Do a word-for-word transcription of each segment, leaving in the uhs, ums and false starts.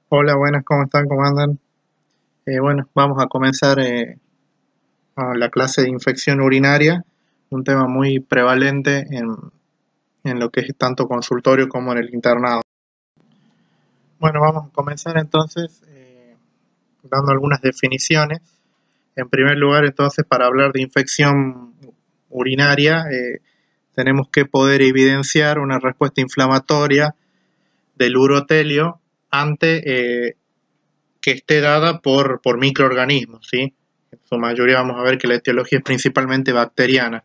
Hola, buenas, ¿cómo están? ¿Cómo andan? Eh, bueno, vamos a comenzar eh, a la clase de infección urinaria, un tema muy prevalente en, en lo que es tanto consultorio como en el internado. Bueno, vamos a comenzar entonces eh, dando algunas definiciones. En primer lugar, entonces, para hablar de infección urinaria, eh, tenemos que poder evidenciar una respuesta inflamatoria del urotelio ante eh, que esté dada por, por microorganismos, ¿sí? En su mayoría vamos a ver que la etiología es principalmente bacteriana.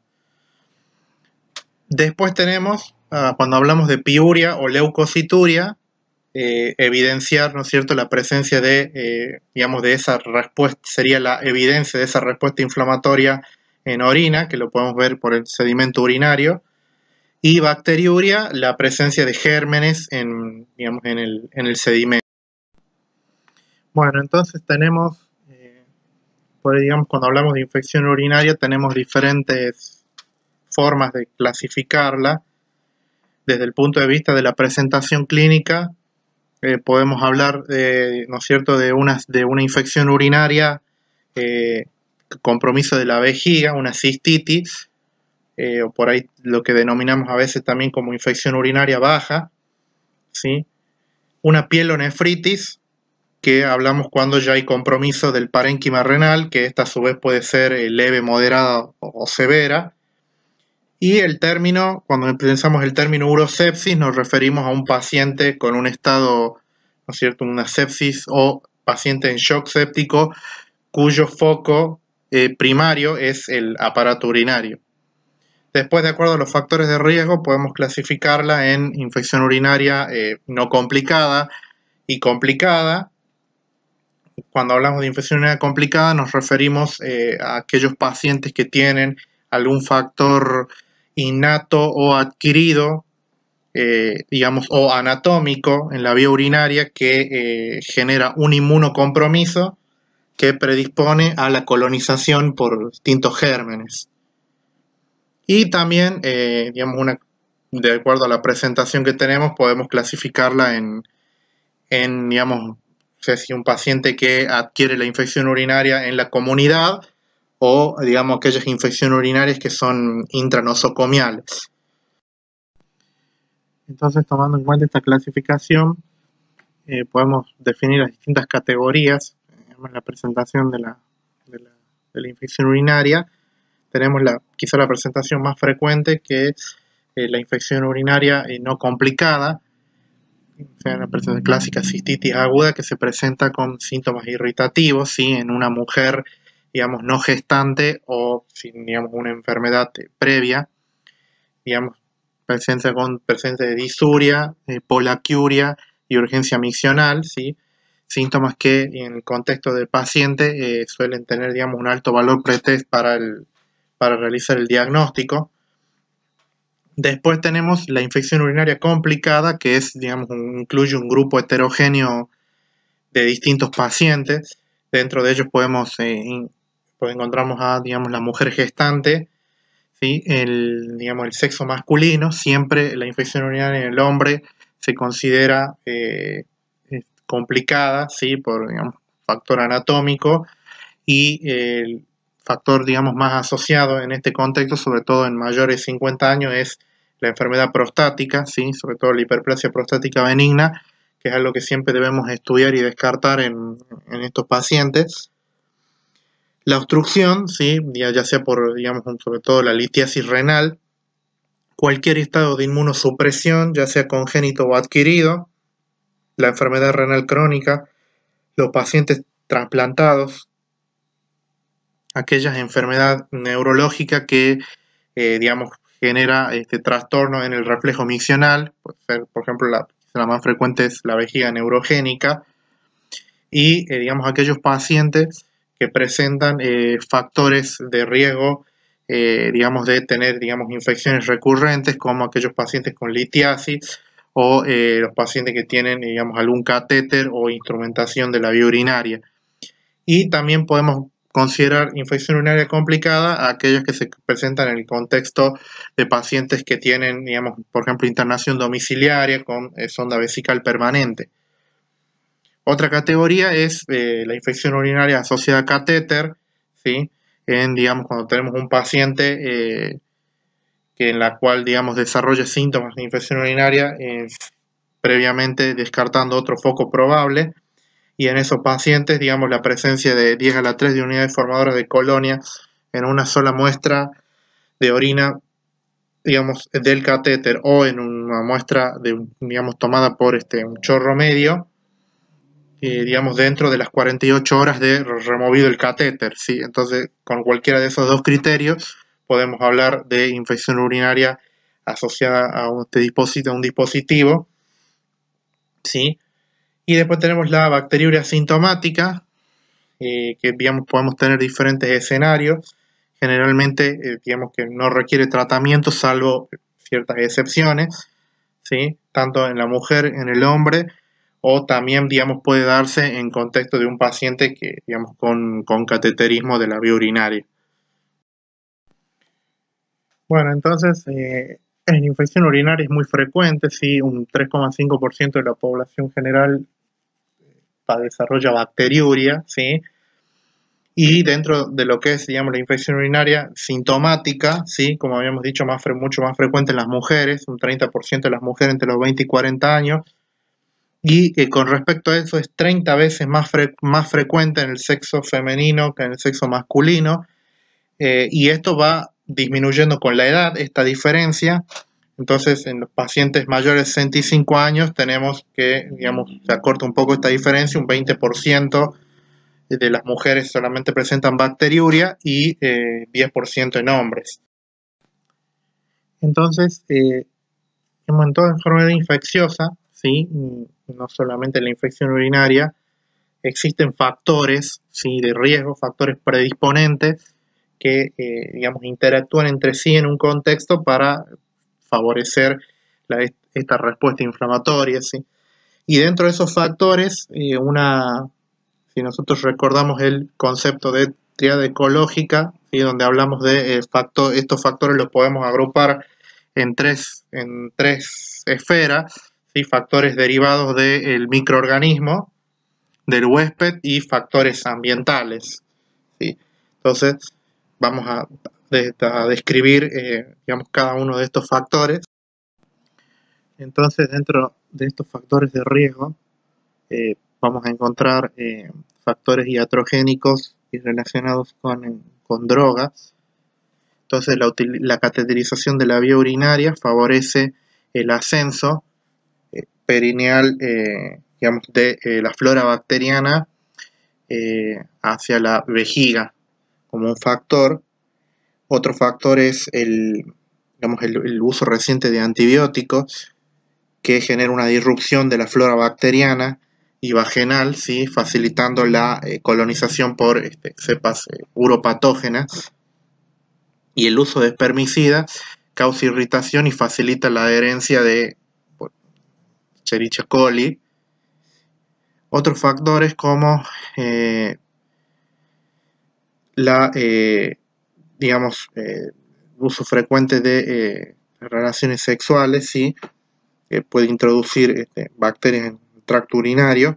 Después tenemos, uh, cuando hablamos de piuria o leucocituria, eh, evidenciar, ¿no es cierto?, la presencia de, eh, digamos, de esa respuesta, sería la evidencia de esa respuesta inflamatoria en orina, que lo podemos ver por el sedimento urinario, y bacteriuria, la presencia de gérmenes en, digamos, en el, en el sedimento. Bueno, entonces tenemos, eh, por, digamos, cuando hablamos de infección urinaria, tenemos diferentes formas de clasificarla. Desde el punto de vista de la presentación clínica, eh, podemos hablar, eh, ¿no es cierto?, de una, de una infección urinaria, eh, compromiso de la vejiga, una cistitis, eh, o por ahí lo que denominamos a veces también como infección urinaria baja, ¿sí? Una pielonefritis, que hablamos cuando ya hay compromiso del parénquima renal, que esta a su vez puede ser eh, leve, moderada o, o severa. Y el término, cuando pensamos el término urosepsis, nos referimos a un paciente con un estado, ¿no es cierto?, una sepsis o paciente en shock séptico, cuyo foco eh, primario es el aparato urinario. Después, de acuerdo a los factores de riesgo, podemos clasificarla en infección urinaria eh, no complicada y complicada. Cuando hablamos de infección urinaria complicada, nos referimos eh, a aquellos pacientes que tienen algún factor innato o adquirido, eh, digamos, o anatómico en la vía urinaria que eh, genera un inmunocompromiso que predispone a la colonización por distintos gérmenes. Y también, eh, digamos, una, de acuerdo a la presentación que tenemos, podemos clasificarla en, en digamos, o sea, si un paciente que adquiere la infección urinaria en la comunidad o, digamos, aquellas infecciones urinarias que son intranosocomiales. Entonces, tomando en cuenta esta clasificación, eh, podemos definir las distintas categorías en la presentación de la, de la, de la infección urinaria. Tenemos la, quizá la presentación más frecuente, que es eh, la infección urinaria eh, no complicada, o sea, la presentación clásica cistitis aguda, que se presenta con síntomas irritativos, ¿sí?, en una mujer, digamos, no gestante o sin, digamos, una enfermedad eh, previa, digamos, presencia con presencia de disuria, eh, polaquiuria y urgencia miccional, ¿sí? Síntomas que en el contexto del paciente eh, suelen tener, digamos, un alto valor pretest para, el, para realizar el diagnóstico. Después tenemos la infección urinaria complicada, que es, digamos, un, incluye un grupo heterogéneo de distintos pacientes. Dentro de ellos podemos eh, in, pues encontramos a, digamos, la mujer gestante, ¿sí? el, digamos, el sexo masculino. Siempre la infección urinaria en el hombre se considera eh, complicada, ¿sí?, por, digamos, factor anatómico, y eh, el factor, digamos, más asociado en este contexto, sobre todo en mayores de cincuenta años, es la enfermedad prostática, ¿sí?, sobre todo la hiperplasia prostática benigna, que es algo que siempre debemos estudiar y descartar en, en estos pacientes. La obstrucción, ¿sí?, ya, ya sea por, digamos, sobre todo la litiasis renal, cualquier estado de inmunosupresión, ya sea congénito o adquirido, la enfermedad renal crónica, los pacientes trasplantados, aquellas enfermedades neurológicas que, eh, digamos, genera este trastorno en el reflejo miccional, puede ser, por ejemplo, la, la más frecuente es la vejiga neurogénica, y, eh, digamos, aquellos pacientes que presentan eh, factores de riesgo, eh, digamos, de tener, digamos, infecciones recurrentes, como aquellos pacientes con litiasis o eh, los pacientes que tienen, digamos, algún catéter o instrumentación de la vía urinaria. Y también podemos considerar infección urinaria complicada a aquellas que se presentan en el contexto de pacientes que tienen, digamos, por ejemplo, internación domiciliaria con eh, sonda vesical permanente. Otra categoría es eh, la infección urinaria asociada a catéter, ¿sí? En, digamos, cuando tenemos un paciente eh, que en la cual, digamos, desarrolla síntomas de infección urinaria, eh, previamente descartando otro foco probable, y en esos pacientes, digamos, la presencia de diez a la tres de unidades formadoras de colonia en una sola muestra de orina, digamos, del catéter o en una muestra, de, digamos, tomada por este, un chorro medio, eh, digamos, dentro de las cuarenta y ocho horas de removido el catéter, ¿sí? Entonces, con cualquiera de esos dos criterios, podemos hablar de infección urinaria asociada a un, este dispositivo, a un dispositivo, ¿sí? Y después tenemos la bacteriuria asintomática, eh, que, digamos, podemos tener diferentes escenarios. Generalmente, eh, digamos que no requiere tratamiento, salvo ciertas excepciones, ¿sí? Tanto en la mujer, en el hombre, o también, digamos, puede darse en contexto de un paciente que, digamos, con, con cateterismo de la vía urinaria. Bueno, entonces, eh, en infección urinaria es muy frecuente, sí, un tres coma cinco por ciento de la población general desarrolla bacteriuria, ¿sí? Y dentro de lo que es, digamos, la infección urinaria sintomática, ¿sí? Como habíamos dicho, más mucho más frecuente en las mujeres, un treinta por ciento de las mujeres entre los veinte y cuarenta años, y eh, con respecto a eso es treinta veces más, fre más frecuente en el sexo femenino que en el sexo masculino, eh, y esto va disminuyendo con la edad, esta diferencia. Entonces, en los pacientes mayores de sesenta y cinco años tenemos que, digamos, se acorta un poco esta diferencia, un veinte por ciento de las mujeres solamente presentan bacteriuria y eh, diez por ciento en hombres. Entonces, eh, en toda enfermedad infecciosa, ¿sí? No solamente la infección urinaria, existen factores, ¿sí? De riesgo, factores predisponentes que, eh, digamos, interactúan entre sí en un contexto para favorecer la, esta respuesta inflamatoria, ¿sí? Y dentro de esos factores, eh, una, si nosotros recordamos el concepto de triada ecológica, ¿sí? Donde hablamos de eh, factor, estos factores los podemos agrupar en tres, en tres esferas, ¿sí? Factores derivados del microorganismo, del huésped y factores ambientales, ¿sí? Entonces, vamos a, a describir eh, digamos, cada uno de estos factores. Entonces, dentro de estos factores de riesgo, eh, vamos a encontrar eh, factores iatrogénicos y relacionados con, con drogas. Entonces, la, la cateterización de la vía urinaria favorece el ascenso eh, perineal, eh, digamos, de eh, la flora bacteriana eh, hacia la vejiga como un factor. Otro factor es el, digamos, el, el uso reciente de antibióticos, que genera una disrupción de la flora bacteriana y vaginal, ¿sí? Facilitando la eh, colonización por este, cepas eh, uropatógenas. Y el uso de espermicidas causa irritación y facilita la adherencia de por, Escherichia coli. Otros factores como eh, la, eh, digamos, eh, uso frecuente de eh, relaciones sexuales, ¿sí? Que puede introducir este, bacterias en el tracto urinario.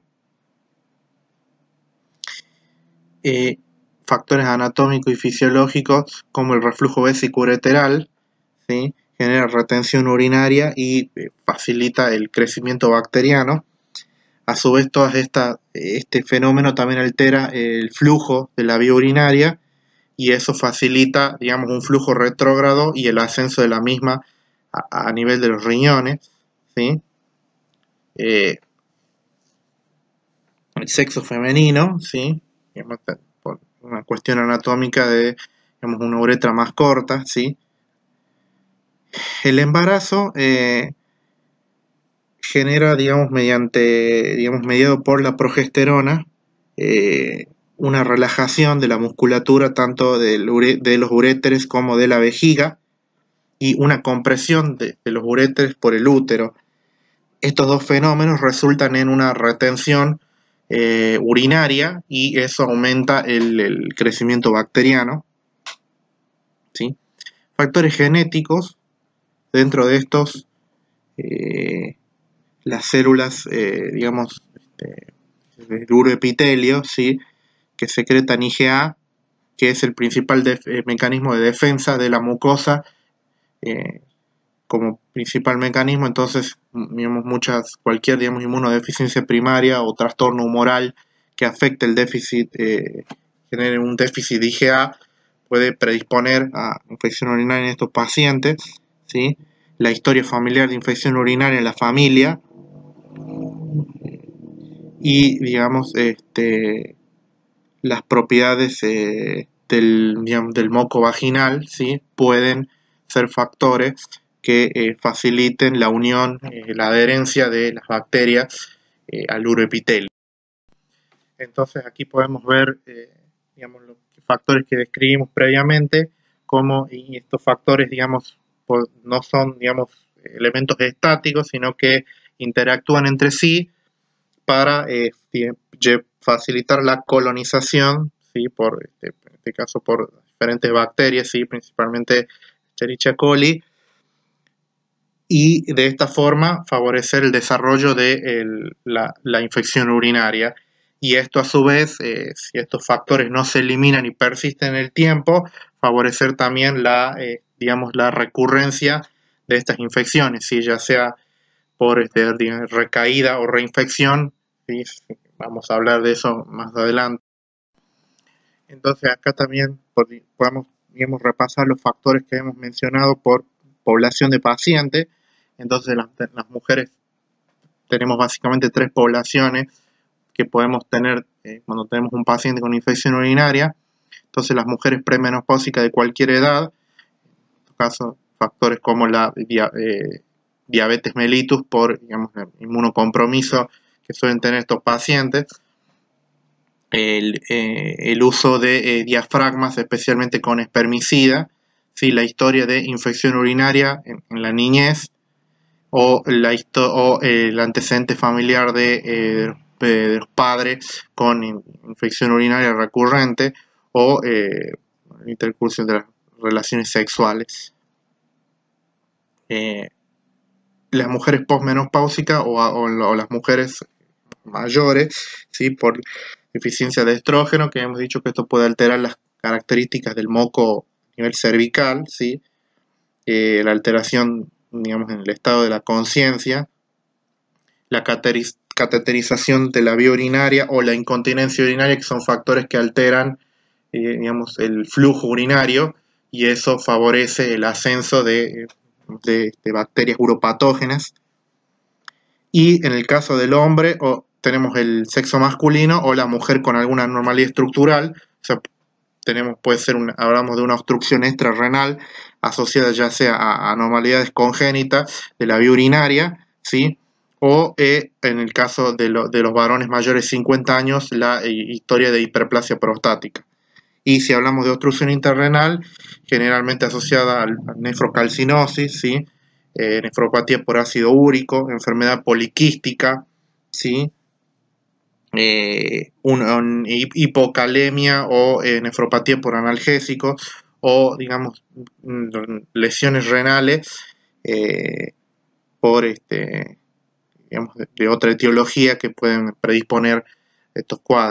Eh, factores anatómicos y fisiológicos como el reflujo vesicoureteral, ¿sí? Genera retención urinaria y eh, facilita el crecimiento bacteriano. A su vez, todo esta, este fenómeno también altera el flujo de la vía urinaria y eso facilita, digamos, un flujo retrógrado y el ascenso de la misma a, a nivel de los riñones, ¿sí? Eh, el sexo femenino, ¿sí? Por una cuestión anatómica de, digamos, una uretra más corta, ¿sí? El embarazo eh, genera, digamos, mediante, digamos, mediado por la progesterona, eh, una relajación de la musculatura tanto del ure, de los uréteres como de la vejiga y una compresión de, de los uréteres por el útero. Estos dos fenómenos resultan en una retención eh, urinaria y eso aumenta el, el crecimiento bacteriano, ¿sí? Factores genéticos, dentro de estos, eh, las células, eh, digamos, este, el uroepitelio, ¿sí? Que secretan I G A, que es el principal eh, mecanismo de defensa de la mucosa, eh, como principal mecanismo. Entonces, digamos, muchas, cualquier, digamos, inmunodeficiencia primaria o trastorno humoral que afecte el déficit, eh, genere un déficit de I G A, puede predisponer a infección urinaria en estos pacientes, ¿sí? La historia familiar de infección urinaria en la familia y, digamos, este, las propiedades eh, del, digamos, del moco vaginal, ¿sí? Pueden ser factores que eh, faciliten la unión, eh, la adherencia de las bacterias eh, al uroepitelio. Entonces aquí podemos ver, eh, digamos, los factores que describimos previamente, como y estos factores, digamos, pues, no son, digamos, elementos estáticos, sino que interactúan entre sí para eh, facilitar la colonización, ¿sí? Por, este, en este caso, por diferentes bacterias, ¿sí? Principalmente Escherichia coli, y de esta forma favorecer el desarrollo de el, la, la infección urinaria. Y esto a su vez, eh, si estos factores no se eliminan y persisten en el tiempo, favorecer también la, eh, digamos, la recurrencia de estas infecciones, ¿sí? Ya sea por este, recaída o reinfección, ¿sí? Vamos a hablar de eso más adelante. Entonces acá también podemos, digamos, repasar los factores que hemos mencionado por población de pacientes. Entonces las, las mujeres tenemos básicamente tres poblaciones que podemos tener eh, cuando tenemos un paciente con infección urinaria. Entonces las mujeres premenopáusicas de cualquier edad, en este caso factores como la dia, eh, diabetes mellitus por, digamos, el inmunocompromiso que suelen tener estos pacientes, el, eh, el uso de eh, diafragmas, especialmente con espermicida, ¿sí? La historia de infección urinaria en, en la niñez, o, la, o eh, el antecedente familiar de, eh, de los padres con in, infección urinaria recurrente, o eh, intercursión de las relaciones sexuales. Eh, las mujeres posmenopáusicas o, o, o las mujeres mayores, ¿sí? Por deficiencia de estrógeno, que hemos dicho que esto puede alterar las características del moco a nivel cervical, ¿sí? Eh, la alteración, digamos, en el estado de la conciencia, la cateterización de la vía urinaria o la incontinencia urinaria, que son factores que alteran, eh, digamos, el flujo urinario, y eso favorece el ascenso de, de, de bacterias uropatógenas. Y en el caso del hombre, o tenemos el sexo masculino o la mujer con alguna anormalidad estructural, o sea, tenemos, puede ser, una, hablamos de una obstrucción extrarrenal asociada ya sea a anormalidades congénitas de la vía urinaria, ¿sí? O eh, en el caso de, lo, de los varones mayores de cincuenta años, la eh, historia de hiperplasia prostática. Y si hablamos de obstrucción intrarrenal, generalmente asociada a nefrocalcinosis, ¿sí? Eh, nefropatía por ácido úrico, enfermedad poliquística, ¿sí? Eh, un, un, hipocalemia o eh, nefropatía por analgésicos, o digamos lesiones renales eh, por este, digamos, de, de otra etiología que pueden predisponer estos cuadros.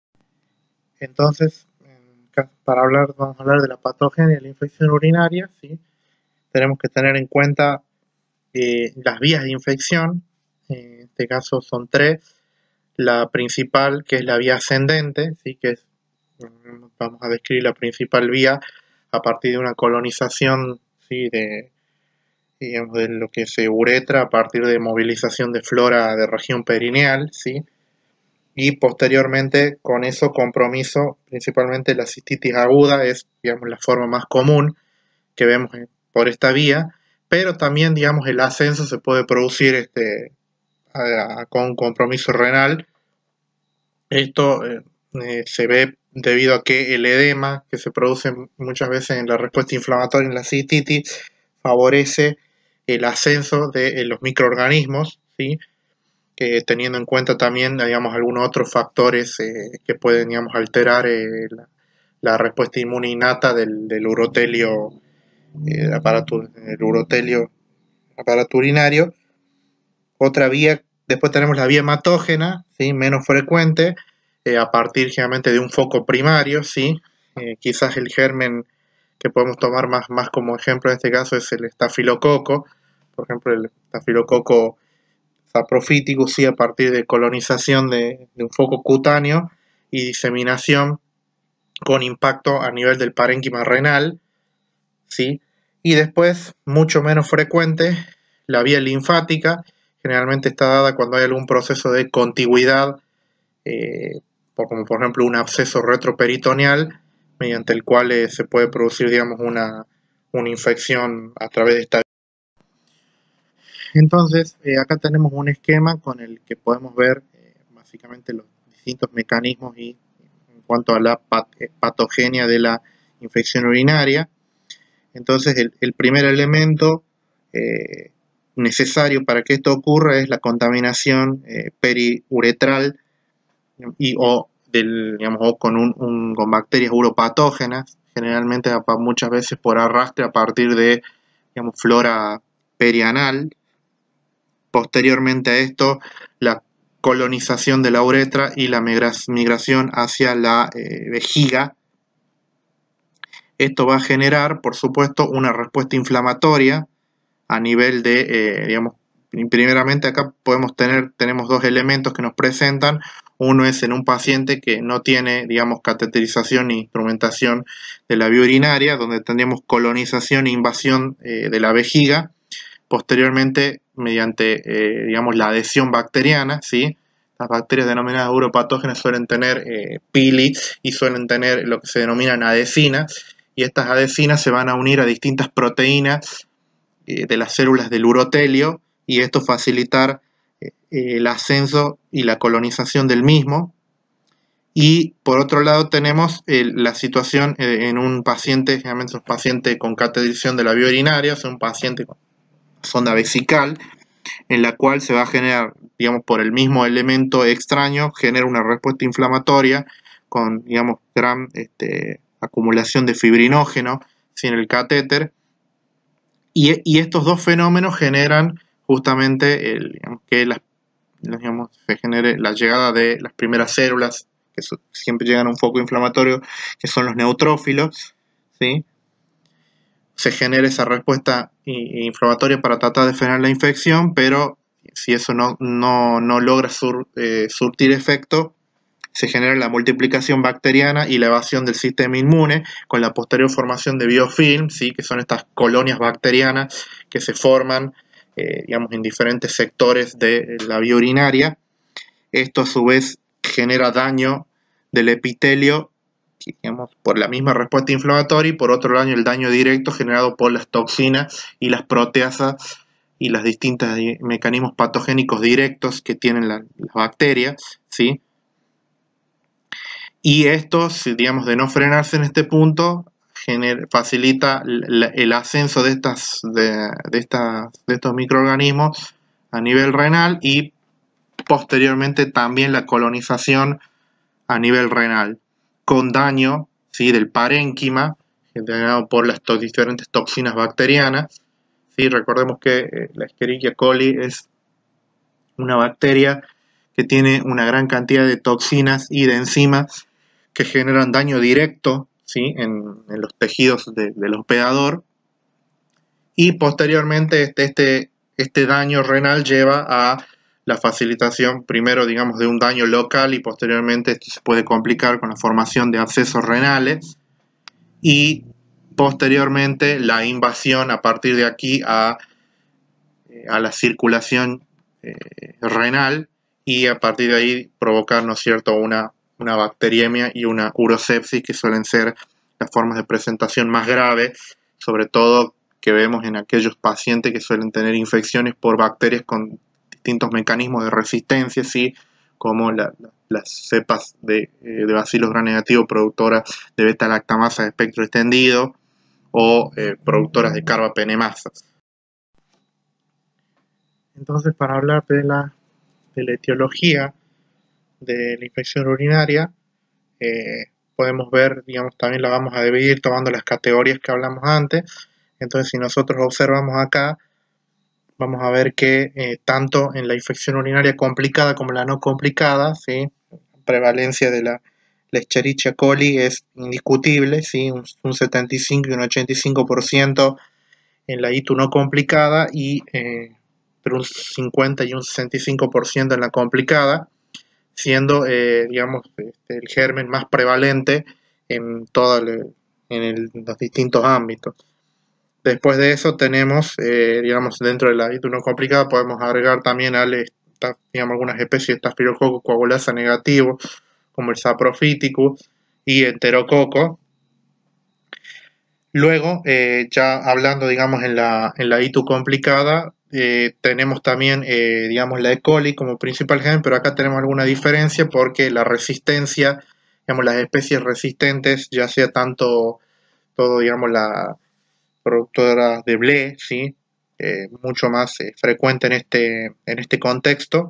Entonces, para hablar, vamos a hablar de la patogenia y la infección urinaria, ¿sí? Tenemos que tener en cuenta eh, las vías de infección. En este caso son tres. La principal, que es la vía ascendente, ¿sí? Que es, vamos a describir la principal vía a partir de una colonización, ¿sí? de, digamos, de lo que se uretra a partir de movilización de flora de región perineal, ¿sí? Y posteriormente con eso compromiso, principalmente la cistitis aguda es, digamos, la forma más común que vemos por esta vía, pero también, digamos, el ascenso se puede producir este, a, a, con compromiso renal. Esto eh, eh, se ve debido a que el edema que se produce muchas veces en la respuesta inflamatoria en la cistitis favorece el ascenso de eh, los microorganismos, ¿sí? Que teniendo en cuenta también, digamos, algunos otros factores eh, que pueden, digamos, alterar eh, la, la respuesta inmune innata del, del urotelio, eh, aparato, el urotelio aparato urinario. Otra vía Después tenemos la vía hematógena, ¿sí? Menos frecuente, eh, a partir generalmente de un foco primario, ¿sí? Eh, quizás el germen que podemos tomar más, más como ejemplo en este caso es el estafilococo, por ejemplo el estafilococo saprofiticus, sí, a partir de colonización de, de un foco cutáneo y diseminación con impacto a nivel del parénquima renal, ¿sí? Y después, mucho menos frecuente, la vía linfática, generalmente está dada cuando hay algún proceso de contigüidad, eh, por, como por ejemplo un absceso retroperitoneal, mediante el cual eh, se puede producir, digamos, una, una infección a través de esta. Entonces, eh, acá tenemos un esquema con el que podemos ver eh, básicamente los distintos mecanismos y en cuanto a la pat patogenia de la infección urinaria. Entonces, el, el primer elemento eh, necesario para que esto ocurra es la contaminación eh, periuretral y, o, del, digamos, o con, un, un, con bacterias uropatógenas, generalmente muchas veces por arrastre a partir de, digamos, flora perianal. Posteriormente a esto, la colonización de la uretra y la migración hacia la eh, vejiga. Esto va a generar, por supuesto, una respuesta inflamatoria a nivel de, eh, digamos, primeramente acá podemos tener, tenemos dos elementos que nos presentan. Uno es en un paciente que no tiene, digamos, cateterización ni instrumentación de la vía urinaria, donde tendríamos colonización e invasión eh, de la vejiga. Posteriormente, mediante, eh, digamos, la adhesión bacteriana, ¿sí? Las bacterias denominadas uropatógenas suelen tener eh, pili y suelen tener lo que se denominan adhesinas, y estas adhesinas se van a unir a distintas proteínas eh, de las células del urotelio, y esto facilitar eh, el ascenso y la colonización del mismo. Y por otro lado tenemos eh, la situación eh, en un paciente, generalmente un paciente con cateterización de la vía urinaria, o sea, un paciente con sonda vesical, en la cual se va a generar, digamos, por el mismo elemento extraño, genera una respuesta inflamatoria con, digamos, gran este, acumulación de fibrinógeno sin el catéter, y, y estos dos fenómenos generan justamente el, digamos, que las, digamos, se genere la llegada de las primeras células que siempre llegan a un foco inflamatorio, que son los neutrófilos, ¿sí? Se genera esa respuesta inflamatoria para tratar de frenar la infección, pero si eso no, no, no logra sur, eh, surtir efecto, se genera la multiplicación bacteriana y la evasión del sistema inmune con la posterior formación de biofilm, ¿sí? Que son estas colonias bacterianas que se forman eh, digamos, en diferentes sectores de la vía urinaria. Esto a su vez genera daño del epitelio, digamos, por la misma respuesta inflamatoria, y por otro lado el daño directo generado por las toxinas y las proteasas y los distintos mecanismos patogénicos directos que tienen la, las bacterias, ¿sí? Y esto, digamos, de no frenarse en este punto, genera, facilita la, el ascenso de, estas, de, de, estas, de estos microorganismos a nivel renal y posteriormente también la colonización a nivel renal, con daño, ¿sí?, del parénquima, generado por las to diferentes toxinas bacterianas. ¿Sí? Recordemos que eh, la Escherichia coli es una bacteria que tiene una gran cantidad de toxinas y de enzimas que generan daño directo, ¿sí?, en, en los tejidos de, del hospedador, y posteriormente este, este, este daño renal lleva a la facilitación, primero, digamos, de un daño local, y posteriormente esto se puede complicar con la formación de abscesos renales, y posteriormente la invasión a partir de aquí a, a la circulación eh, renal, y a partir de ahí provocar, ¿no es cierto?, una, una bacteriemia y una urosepsis, que suelen ser las formas de presentación más graves, sobre todo que vemos en aquellos pacientes que suelen tener infecciones por bacterias con distintos mecanismos de resistencia, ¿sí?, como la, la, las cepas de, de Bacillus gram negativo productoras de beta-lactamasa de espectro extendido, o eh, productoras de carbapenemasas. Entonces, para hablar de la, de la etiología de la infección urinaria, eh, podemos ver, digamos, también la vamos a dividir tomando las categorías que hablamos antes. Entonces, si nosotros observamos acá, vamos a ver que eh, tanto en la infección urinaria complicada como la no complicada, ¿sí? Prevalencia de la Escherichia coli es indiscutible, ¿sí? un, un setenta y cinco y un ochenta y cinco por ciento en la I T U no complicada, y eh, pero un cincuenta y un sesenta y cinco por ciento en la complicada, siendo eh, digamos este, el germen más prevalente en todo el, en el, los distintos ámbitos. Después de eso tenemos, eh, digamos, dentro de la I T U no complicada podemos agregar también al, digamos, algunas especies de Staphylococcus coagulasa negativo, como el Saprophyticus y Enterococo. Luego, eh, ya hablando, digamos, en la, en la I T U complicada, eh, tenemos también, eh, digamos, la E. coli como principal gen, pero acá tenemos alguna diferencia porque la resistencia, digamos, las especies resistentes, ya sea tanto, todo, digamos, la productora de B L E, ¿sí? Eh, mucho más eh, frecuente en este, en este contexto.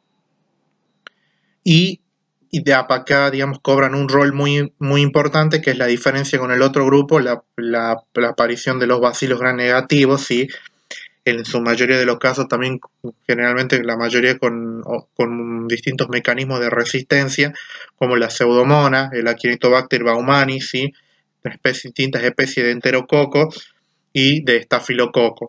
Y, y de acá, digamos, cobran un rol muy, muy importante, que es la diferencia con el otro grupo, la, la, la aparición de los bacilos gram negativos, ¿sí? En su mayoría de los casos también, generalmente la mayoría con, con distintos mecanismos de resistencia, como la pseudomonas, el Acinetobacter baumannii, ¿sí? Especies, distintas especies de enterococo y de estafilococo.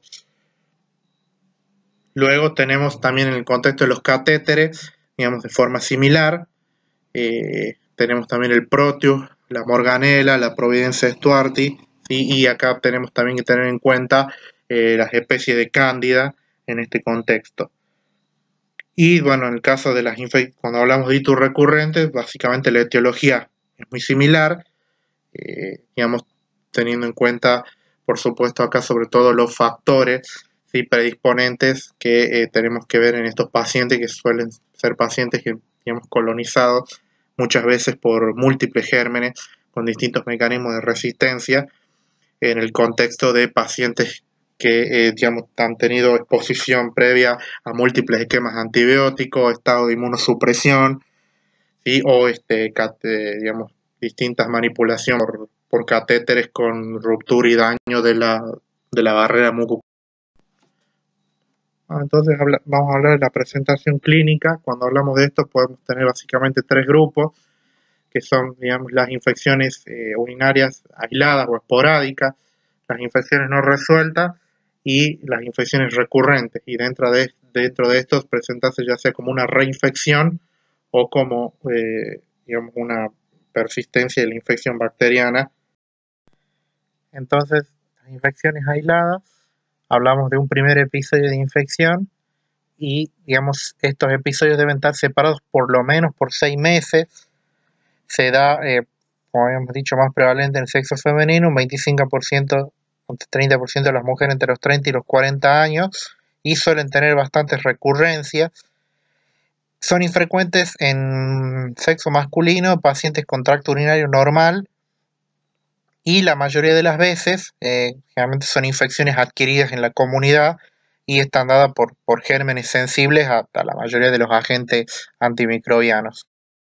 Luego tenemos también en el contexto de los catéteres, digamos, de forma similar, eh, tenemos también el Proteus, la Morganella, la Providencia stuarti, ¿sí? Y acá tenemos también que tener en cuenta eh, las especies de Cándida en este contexto. Y bueno, en el caso de las infecciones, cuando hablamos de I T U recurrentes, básicamente la etiología es muy similar, eh, digamos, teniendo en cuenta, por supuesto, acá sobre todo los factores, ¿sí? predisponentes que eh, tenemos que ver en estos pacientes, que suelen ser pacientes que, digamos, colonizados muchas veces por múltiples gérmenes con distintos mecanismos de resistencia, en el contexto de pacientes que, eh, digamos, han tenido exposición previa a múltiples esquemas antibióticos, estado de inmunosupresión, ¿sí? o este, digamos, distintas manipulaciones por, por catéteres con ruptura y daño de la, de la barrera mucosa. Entonces habla, vamos a hablar de la presentación clínica. Cuando hablamos de esto podemos tener básicamente tres grupos, que son, digamos, las infecciones eh, urinarias aisladas o esporádicas, las infecciones no resueltas y las infecciones recurrentes. Y dentro de, dentro de estos presentarse ya sea como una reinfección o como, eh, digamos, una persistencia de la infección bacteriana. Entonces, las infecciones aisladas, hablamos de un primer episodio de infección y, digamos, estos episodios deben estar separados por lo menos por seis meses. Se da, eh, como habíamos dicho, más prevalente en el sexo femenino, un veinticinco por ciento, un treinta por ciento de las mujeres entre los treinta y los cuarenta años, y suelen tener bastantes recurrencias. Son infrecuentes en sexo masculino, pacientes con tracto urinario normal, y la mayoría de las veces, eh, generalmente son infecciones adquiridas en la comunidad y están dadas por, por gérmenes sensibles a, a la mayoría de los agentes antimicrobianos.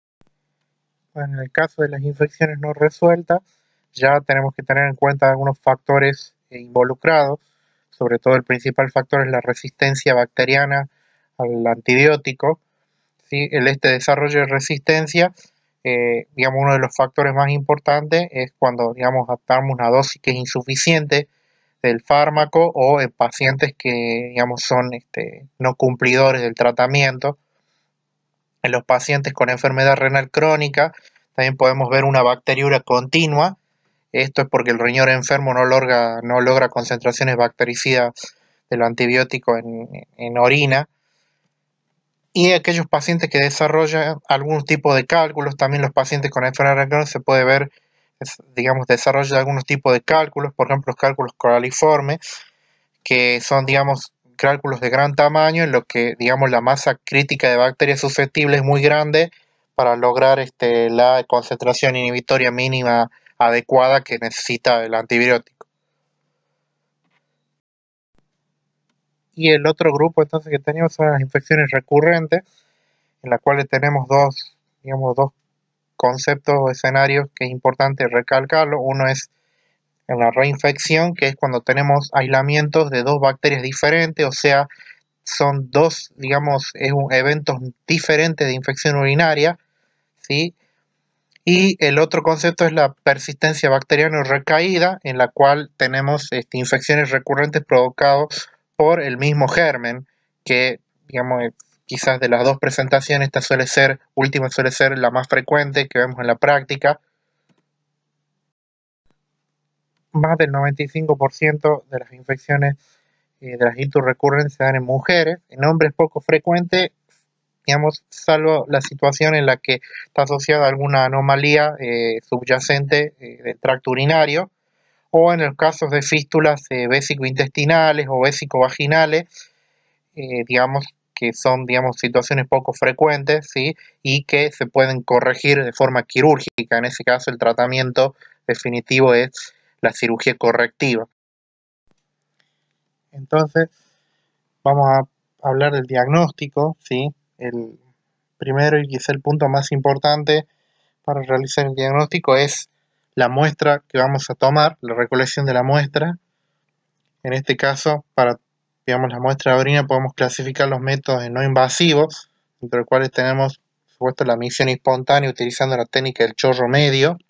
Bueno, en el caso de las infecciones no resueltas, ya tenemos que tener en cuenta algunos factores involucrados. Sobre todo el principal factor es la resistencia bacteriana al antibiótico, ¿sí? El este desarrollo de resistencia, eh, digamos, uno de los factores más importantes es cuando, digamos, adaptamos una dosis que es insuficiente del fármaco, o en pacientes que, digamos, son este, no cumplidores del tratamiento. En los pacientes con enfermedad renal crónica también podemos ver una bacteriuria continua. Esto es porque el riñón enfermo no logra, no logra concentraciones bactericidas del antibiótico en, en orina. Y aquellos pacientes que desarrollan algún tipo de cálculos, también los pacientes con enfermedad renal crónica se puede ver, digamos, desarrollo de algunos tipos de cálculos, por ejemplo, los cálculos coraliformes, que son, digamos, cálculos de gran tamaño, en lo que, digamos, la masa crítica de bacterias susceptibles es muy grande para lograr este, la concentración inhibitoria mínima adecuada que necesita el antibiótico. Y el otro grupo entonces que tenemos son las infecciones recurrentes, en las cuales tenemos dos, digamos, dos conceptos o escenarios que es importante recalcarlo. Uno es en la reinfección, que es cuando tenemos aislamientos de dos bacterias diferentes, o sea, son dos, digamos, es un, eventos diferentes de infección urinaria, ¿sí? Y el otro concepto es la persistencia bacteriana recaída, en la cual tenemos este, infecciones recurrentes provocadas por el mismo germen, que, digamos, quizás de las dos presentaciones, esta suele ser, última suele ser la más frecuente que vemos en la práctica. Más del noventa y cinco por ciento de las infecciones eh, de las ictus recurrentes se dan en mujeres, en hombres poco frecuente, digamos, salvo la situación en la que está asociada a alguna anomalía eh, subyacente eh, del tracto urinario, o en los casos de fístulas eh, vésico-intestinales o vésico-vaginales, eh, digamos, que son, digamos, situaciones poco frecuentes, ¿sí? Y que se pueden corregir de forma quirúrgica. En ese caso, el tratamiento definitivo es la cirugía correctiva. Entonces, vamos a hablar del diagnóstico, ¿sí? El primero y quizá el punto más importante para realizar el diagnóstico es la muestra que vamos a tomar, la recolección de la muestra. En este caso, para digamos, la muestra de orina podemos clasificar los métodos no invasivos, entre los cuales tenemos, por supuesto, la micción espontánea utilizando la técnica del chorro medio,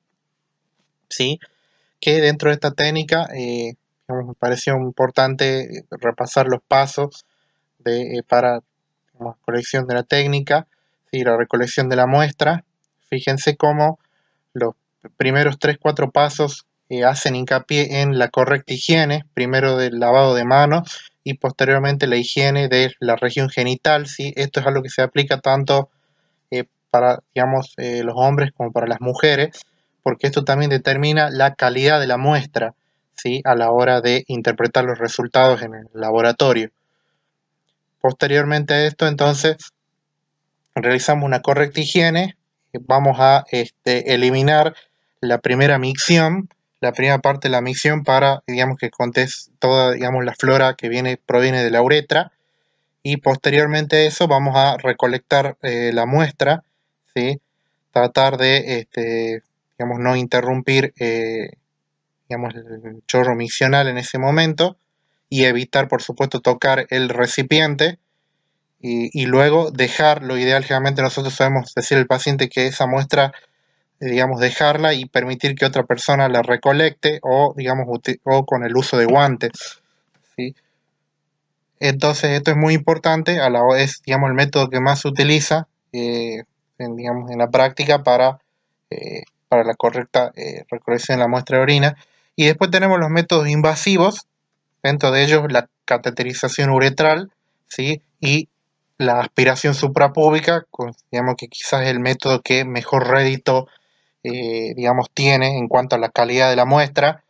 ¿sí? Que dentro de esta técnica eh, digamos, me pareció importante repasar los pasos de, eh, para la colección de la técnica, ¿sí? La recolección de la muestra. Fíjense cómo los primeros tres cuatro pasos eh, hacen hincapié en la correcta higiene, primero del lavado de manos y posteriormente la higiene de la región genital, ¿sí? Esto es algo que se aplica tanto eh, para, digamos, eh, los hombres como para las mujeres, porque esto también determina la calidad de la muestra, ¿sí? A la hora de interpretar los resultados en el laboratorio. Posteriormente a esto, entonces, realizamos una correcta higiene, vamos a este, eliminar la primera micción, la primera parte de la micción para, digamos, que contes toda, digamos, la flora que viene, proviene de la uretra, y posteriormente a eso vamos a recolectar eh, la muestra, ¿sí? Tratar de, este, digamos, no interrumpir, eh, digamos, el chorro miccional en ese momento, y evitar, por supuesto, tocar el recipiente, y, y luego dejar, lo ideal, generalmente nosotros sabemos decir al paciente que esa muestra, digamos, dejarla y permitir que otra persona la recolecte o, digamos, o con el uso de guantes, ¿sí? Entonces esto es muy importante, a la es, digamos, el método que más se utiliza, eh, en, digamos, en la práctica para, eh, para la correcta eh, recolección de la muestra de orina. Y después tenemos los métodos invasivos, dentro de ellos la cateterización uretral, ¿sí? Y la aspiración suprapúbica, digamos que quizás es el método que mejor rédito, eh, digamos, tiene en cuanto a la calidad de la muestra,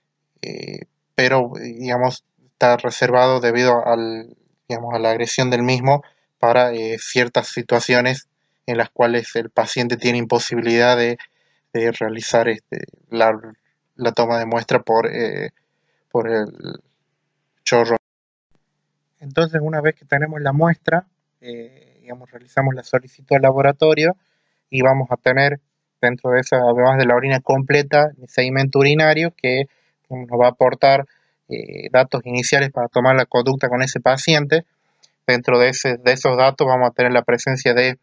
eh, pero, digamos, está reservado debido al, digamos, a la agresión del mismo para eh, ciertas situaciones en las cuales el paciente tiene imposibilidad de, de realizar este, la, la, toma de muestra por, eh, por el chorro. Entonces, una vez que tenemos la muestra, eh, digamos, realizamos la solicitud al laboratorio y vamos a tener dentro de esa, además de la orina completa, el sedimento urinario que nos va a aportar eh, datos iniciales para tomar la conducta con ese paciente. Dentro de, ese, de esos datos vamos a tener la presencia de,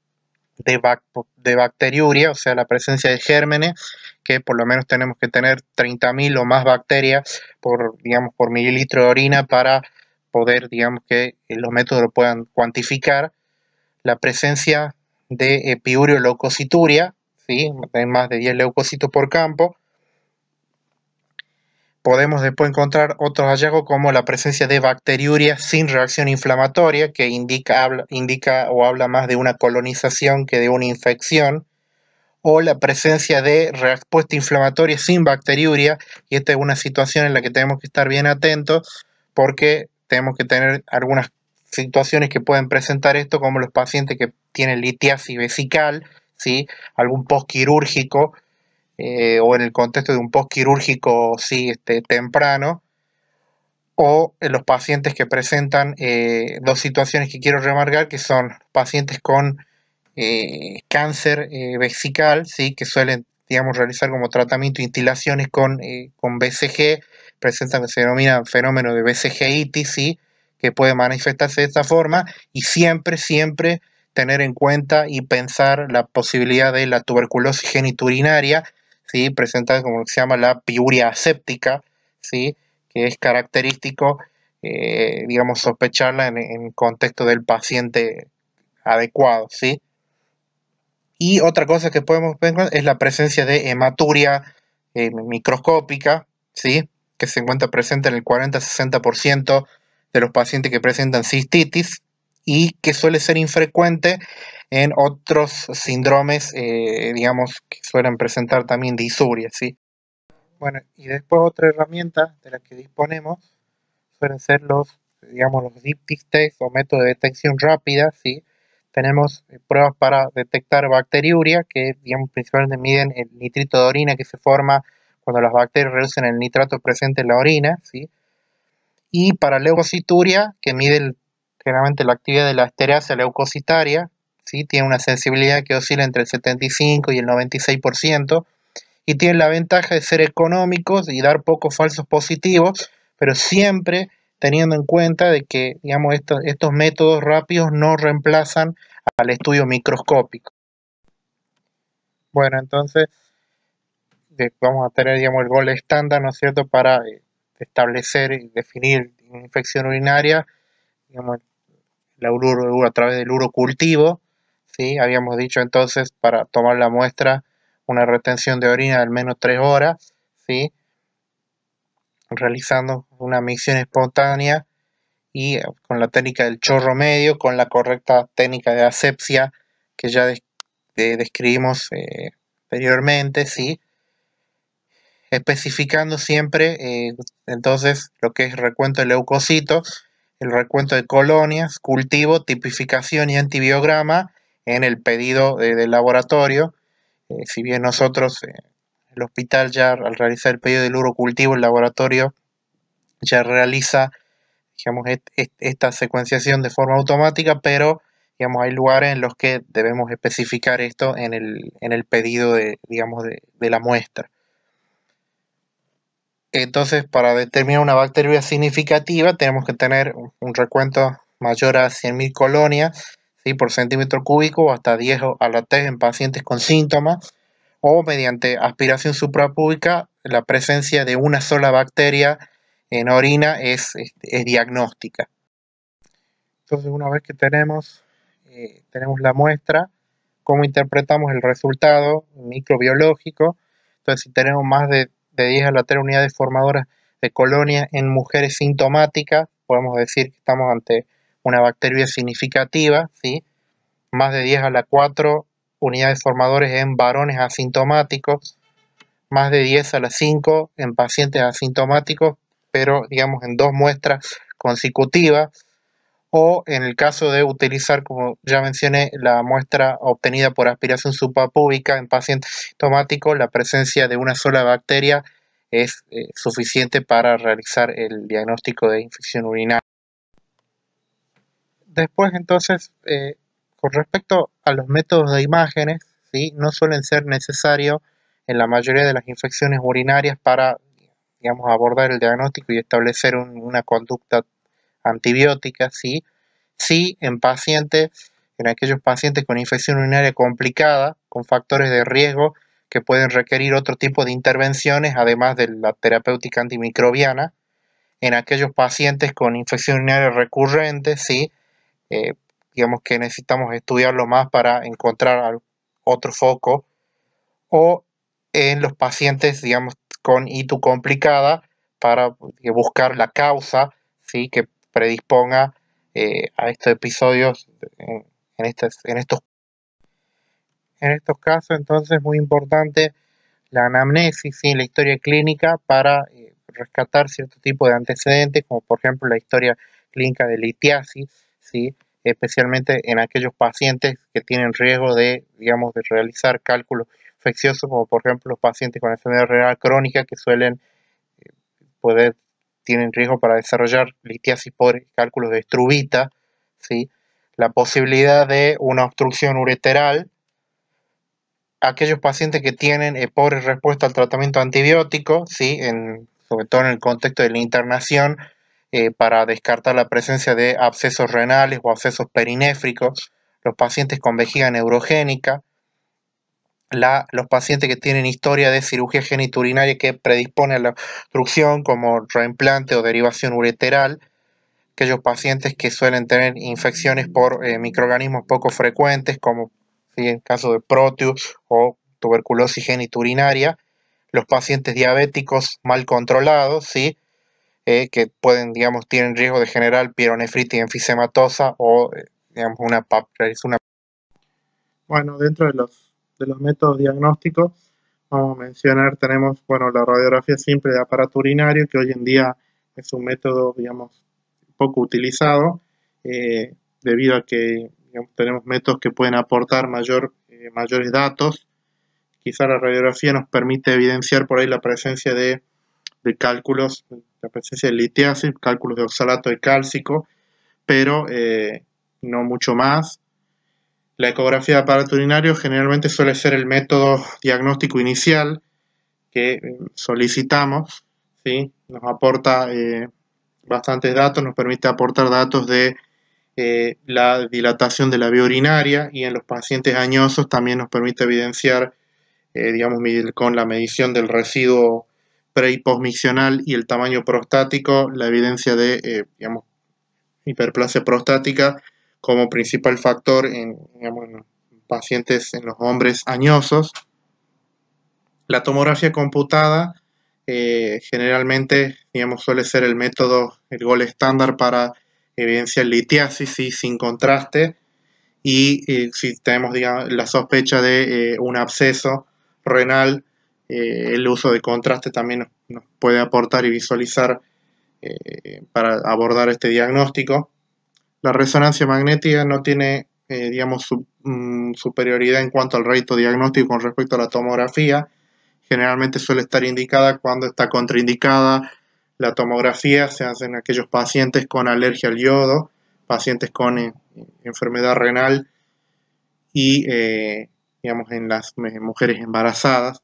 de, bac, de bacteriuria, o sea, la presencia de gérmenes, que por lo menos tenemos que tener treinta mil o más bacterias por, digamos, por mililitro de orina para poder, digamos, que los métodos lo puedan cuantificar. La presencia de eh, piurio leucocituria, ¿sí? Hay más de diez leucocitos por campo. Podemos después encontrar otros hallazgos como la presencia de bacteriuria sin reacción inflamatoria, que indica, habla, indica o habla más de una colonización que de una infección, o la presencia de respuesta inflamatoria sin bacteriuria, y esta es una situación en la que tenemos que estar bien atentos porque tenemos que tener algunas situaciones que pueden presentar esto, como los pacientes que tienen litiasis vesical, ¿sí? Algún postquirúrgico, eh, o en el contexto de un postquirúrgico sí, este, temprano, o en los pacientes que presentan eh, dos situaciones que quiero remarcar, que son pacientes con eh, cáncer eh, vesical, ¿sí? Que suelen digamos, realizar como tratamiento instilaciones con, eh, con B C G, presentan lo que se denomina fenómeno de B C G-itis, ¿sí? Que puede manifestarse de esta forma, y siempre, siempre tener en cuenta y pensar la posibilidad de la tuberculosis geniturinaria, ¿sí? Presentada como se llama la piuria aséptica, ¿sí? Que es característico, eh, digamos, sospecharla en, en contexto del paciente adecuado, ¿sí? Y otra cosa que podemos ver es la presencia de hematuria eh, microscópica, ¿sí? Que se encuentra presente en el cuarenta a sesenta por ciento de los pacientes que presentan cistitis y que suele ser infrecuente en otros síndromes, eh, digamos, que suelen presentar también disuria, ¿sí? Bueno, y después otra herramienta de la que disponemos suelen ser los, digamos, los diptych test o métodos de detección rápida, ¿sí? Tenemos eh, pruebas para detectar bacteriuria, que, digamos, principalmente miden el nitrito de orina que se forma cuando las bacterias reducen el nitrato presente en la orina, ¿sí? Y para leucocituria, que mide el, generalmente la actividad de la estereasa leucocitaria, ¿sí? Tiene una sensibilidad que oscila entre el setenta y cinco y el noventa y seis por ciento, y tienen la ventaja de ser económicos y dar pocos falsos positivos, pero siempre teniendo en cuenta de que, digamos, estos, estos métodos rápidos no reemplazan al estudio microscópico. Bueno, entonces de, vamos a tener, digamos, el gol estándar, ¿no es cierto?, para eh, establecer y definir infección urinaria, digamos, la uro, a través del urocultivo, ¿sí? Habíamos dicho entonces para tomar la muestra una retención de orina de al menos tres horas, ¿sí? Realizando una micción espontánea y con la técnica del chorro medio, con la correcta técnica de asepsia que ya de, de, describimos eh, anteriormente, ¿sí? Especificando siempre eh, entonces lo que es recuento de leucocitos, el recuento de colonias, cultivo, tipificación y antibiograma en el pedido de, del laboratorio. Eh, si bien nosotros, eh, el hospital ya al realizar el pedido del urocultivo, el laboratorio ya realiza, digamos, et, et, esta secuenciación de forma automática, pero, digamos, hay lugares en los que debemos especificar esto en el, en el pedido de, digamos, de, de la muestra. Entonces, para determinar una bacteriuria significativa, tenemos que tener un recuento mayor a cien mil colonias, ¿sí?, por centímetro cúbico, o hasta diez a la tres en pacientes con síntomas, o mediante aspiración suprapúbica, la presencia de una sola bacteria en orina es, es, es diagnóstica. Entonces, una vez que tenemos, eh, tenemos la muestra, ¿cómo interpretamos el resultado microbiológico? Entonces, si tenemos más de, de diez a la tres unidades formadoras de colonia en mujeres sintomáticas, podemos decir que estamos ante una bacteria significativa, ¿sí? Más de diez a la cuatro unidades formadores en varones asintomáticos, más de diez a la cinco en pacientes asintomáticos, pero digamos en dos muestras consecutivas, o en el caso de utilizar, como ya mencioné, la muestra obtenida por aspiración suprapúbica en pacientes asintomáticos, la presencia de una sola bacteria es eh, suficiente para realizar el diagnóstico de infección urinaria. Después, entonces, eh, con respecto a los métodos de imágenes, ¿sí?, no suelen ser necesarios en la mayoría de las infecciones urinarias para, digamos, abordar el diagnóstico y establecer un, una conducta antibiótica, ¿sí? Sí, en pacientes, en aquellos pacientes con infección urinaria complicada, con factores de riesgo que pueden requerir otro tipo de intervenciones, además de la terapéutica antimicrobiana, en aquellos pacientes con infección urinaria recurrente, sí, eh, digamos que necesitamos estudiarlo más para encontrar otro foco, o en los pacientes, digamos, con I T U complicada, para buscar la causa, ¿sí?, que predisponga eh, a estos episodios en, en, estas, en, estos, en estos casos. Entonces, muy importante la anamnesis, ¿sí?, la historia clínica, para eh, rescatar cierto tipo de antecedentes, como por ejemplo la historia clínica de litiasis, ¿sí?, especialmente en aquellos pacientes que tienen riesgo de, digamos, de realizar cálculos infecciosos, como por ejemplo los pacientes con enfermedad renal crónica, que suelen eh, poder, tienen riesgo para desarrollar litiasis por cálculos de struvita, ¿sí?, la posibilidad de una obstrucción ureteral, aquellos pacientes que tienen eh, pobre respuesta al tratamiento antibiótico, ¿sí? En, sobre todo en el contexto de la internación, eh, para descartar la presencia de abscesos renales o abscesos perinéfricos, los pacientes con vejiga neurogénica, la, los pacientes que tienen historia de cirugía genitourinaria que predispone a la obstrucción, como reimplante o derivación ureteral, aquellos pacientes que suelen tener infecciones por eh, microorganismos poco frecuentes, como ¿sí? En caso de Proteus o tuberculosis genitourinaria, los pacientes diabéticos mal controlados, ¿sí? Eh, que pueden, digamos, tienen riesgo de generar pielonefritis enfisematosa o, eh, digamos, una, una... Bueno, dentro de los, de los métodos diagnósticos, vamos a mencionar, tenemos, bueno, la radiografía simple de aparato urinario, que hoy en día es un método, digamos, poco utilizado, eh, debido a que digamos, tenemos métodos que pueden aportar mayor, eh, mayores datos. Quizá la radiografía nos permite evidenciar por ahí la presencia de, de cálculos, la presencia de litiasis, cálculos de oxalato de cálcico, pero eh, no mucho más. La ecografía de aparato urinario generalmente suele ser el método diagnóstico inicial que solicitamos, ¿sí? Nos aporta eh, bastantes datos, nos permite aportar datos de eh, la dilatación de la vía urinaria, y en los pacientes añosos también nos permite evidenciar, eh, digamos, con la medición del residuo pre y postmiccional y el tamaño prostático, la evidencia de, eh, digamos, hiperplasia prostática como principal factor en, digamos, en pacientes, en los hombres añosos. La tomografía computada eh, generalmente, digamos, suele ser el método, el gol estándar para evidenciar litiasis, ¿sí? Sin contraste, y eh, si tenemos, digamos, la sospecha de eh, un absceso renal, eh, el uso de contraste también nos, nos puede aportar y visualizar eh, para abordar este diagnóstico. La resonancia magnética no tiene, eh, digamos, su, mm, superioridad en cuanto al rédito diagnóstico con respecto a la tomografía. Generalmente suele estar indicada cuando está contraindicada la tomografía, se hace en aquellos pacientes con alergia al yodo, pacientes con eh, enfermedad renal y, eh, digamos, en las mujeres embarazadas.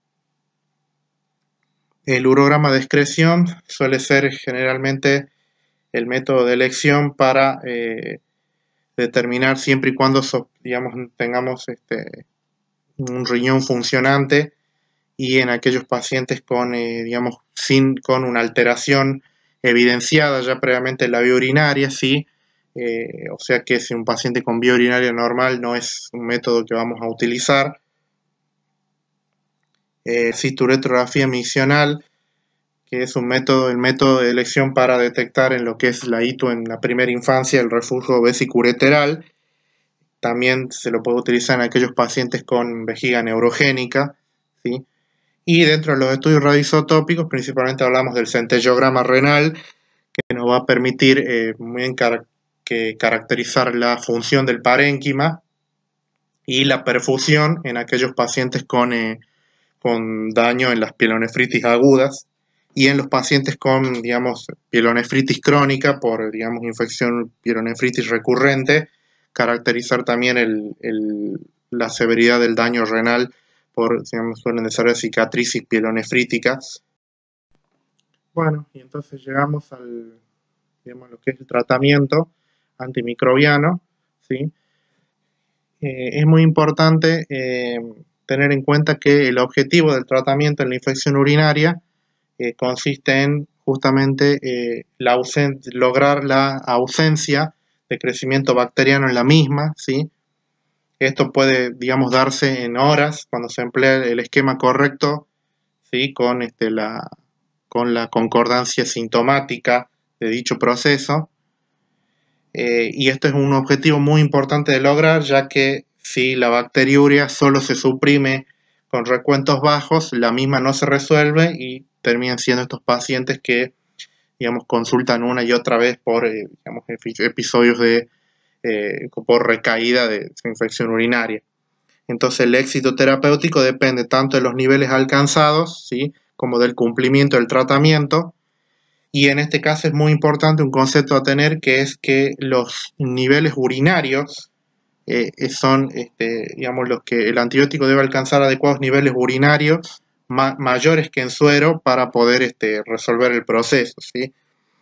El urograma de excreción suele ser generalmente el método de elección para eh, determinar, siempre y cuando, digamos, tengamos este, un riñón funcionante, y en aquellos pacientes con, eh, digamos, sin, con una alteración evidenciada ya previamente en la vía urinaria, ¿sí? Eh, o sea que si un paciente con vía urinaria normal no es un método que vamos a utilizar. Eh, cisturetrografía miccional, que es un método, el método de elección para detectar en lo que es la I T U en la primera infancia, el reflujo vesicureteral. También se lo puede utilizar en aquellos pacientes con vejiga neurogénica, ¿sí? Y dentro de los estudios radioisotópicos, principalmente hablamos del centellograma renal, que nos va a permitir eh, muy bien car que caracterizar la función del parénquima y la perfusión en aquellos pacientes con, eh, con daño en las pielonefritis agudas, y en los pacientes con, digamos, pielonefritis crónica por, digamos, infección pielonefritis recurrente, caracterizar también el, el, la severidad del daño renal por, digamos, suelen desarrollar cicatrices pielonefríticas. Bueno, y entonces llegamos al, digamos, lo que es el tratamiento antimicrobiano, ¿sí? Eh, es muy importante eh, tener en cuenta que el objetivo del tratamiento en la infección urinaria eh, consiste en justamente eh, la lograr la ausencia de crecimiento bacteriano en la misma, ¿sí? Esto puede, digamos, darse en horas cuando se emplea el esquema correcto, ¿sí? Con, este, la, con la concordancia sintomática de dicho proceso. Eh, y esto es un objetivo muy importante de lograr, ya que si la bacteriuria solo se suprime con recuentos bajos, la misma no se resuelve y terminan siendo estos pacientes que, digamos, consultan una y otra vez por, eh, digamos, episodios de eh, por recaída de infección urinaria. Entonces el éxito terapéutico depende tanto de los niveles alcanzados, ¿sí? Como del cumplimiento del tratamiento. Y en este caso es muy importante un concepto a tener, que es que los niveles urinarios eh, son este, digamos, los que el antibiótico debe alcanzar adecuados niveles urinarios ma mayores que en suero para poder este, resolver el proceso, ¿sí?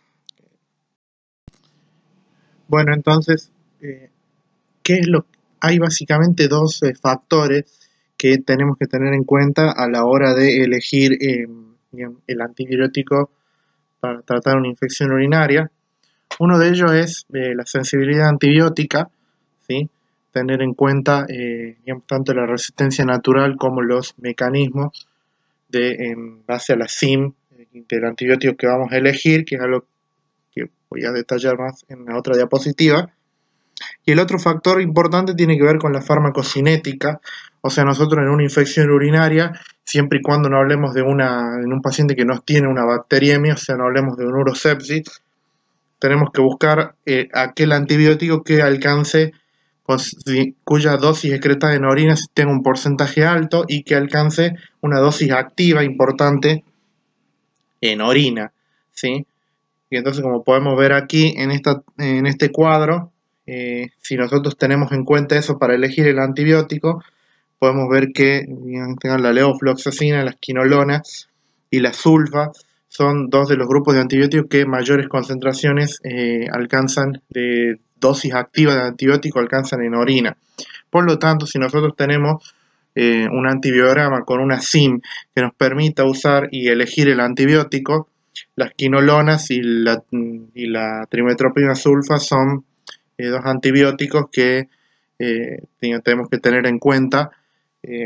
Bueno, entonces, eh, ¿qué es lo? Hay básicamente dos eh, factores que tenemos que tener en cuenta a la hora de elegir eh, el antibiótico para tratar una infección urinaria. Uno de ellos es eh, la sensibilidad antibiótica, ¿sí? Tener en cuenta eh, digamos, tanto la resistencia natural como los mecanismos de, en base a la S I M del antibiótico que vamos a elegir, que es algo que voy a detallar más en la otra diapositiva. Y el otro factor importante tiene que ver con la farmacocinética, o sea, nosotros en una infección urinaria, siempre y cuando no hablemos de una, en un paciente que no tiene una bacteriemia, o sea, no hablemos de un urosepsis, tenemos que buscar eh, aquel antibiótico que alcance, cuya dosis excretada en orina tenga un porcentaje alto y que alcance una dosis activa importante en orina, ¿sí? Y entonces, como podemos ver aquí en, esta, en este cuadro, eh, si nosotros tenemos en cuenta eso para elegir el antibiótico, podemos ver que digamos, la levofloxacina, la quinolona y la sulfa son dos de los grupos de antibióticos que mayores concentraciones eh, alcanzan de dosis activa de antibiótico alcanzan en orina. Por lo tanto, si nosotros tenemos eh, un antibiograma con una S I M que nos permita usar y elegir el antibiótico, las quinolonas y la, y la trimetoprimida sulfa son eh, dos antibióticos que eh, tenemos que tener en cuenta eh,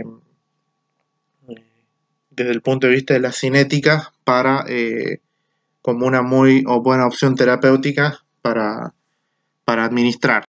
desde el punto de vista de la cinética para eh, como una muy o buena opción terapéutica para, para administrar.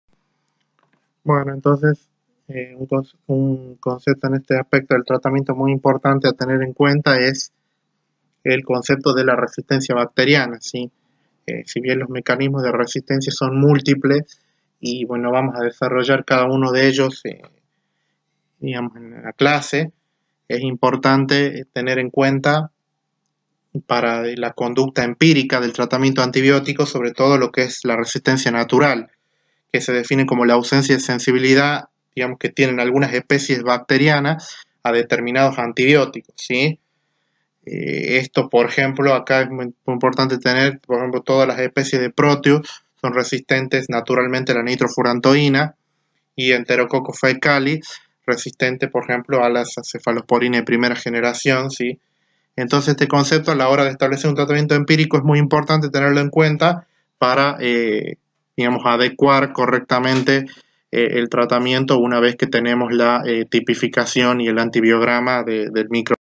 Bueno, entonces eh, un, un concepto en este aspecto del tratamiento muy importante a tener en cuenta es el concepto de la resistencia bacteriana, ¿sí? Eh, si bien los mecanismos de resistencia son múltiples y bueno, vamos a desarrollar cada uno de ellos eh, digamos, en la clase, es importante tener en cuenta para la conducta empírica del tratamiento antibiótico, sobre todo lo que es la resistencia natural, que se define como la ausencia de sensibilidad, digamos, que tienen algunas especies bacterianas a determinados antibióticos, ¿sí? Eh, esto, por ejemplo, acá es muy importante tener, por ejemplo, todas las especies de Proteus son resistentes naturalmente a la nitrofurantoína y Enterococcus faecali, resistente, por ejemplo, a las cefalosporinas de primera generación, ¿sí? Entonces, este concepto a la hora de establecer un tratamiento empírico es muy importante tenerlo en cuenta para, eh, digamos, adecuar correctamente eh, el tratamiento una vez que tenemos la eh, tipificación y el antibiograma de, del micro.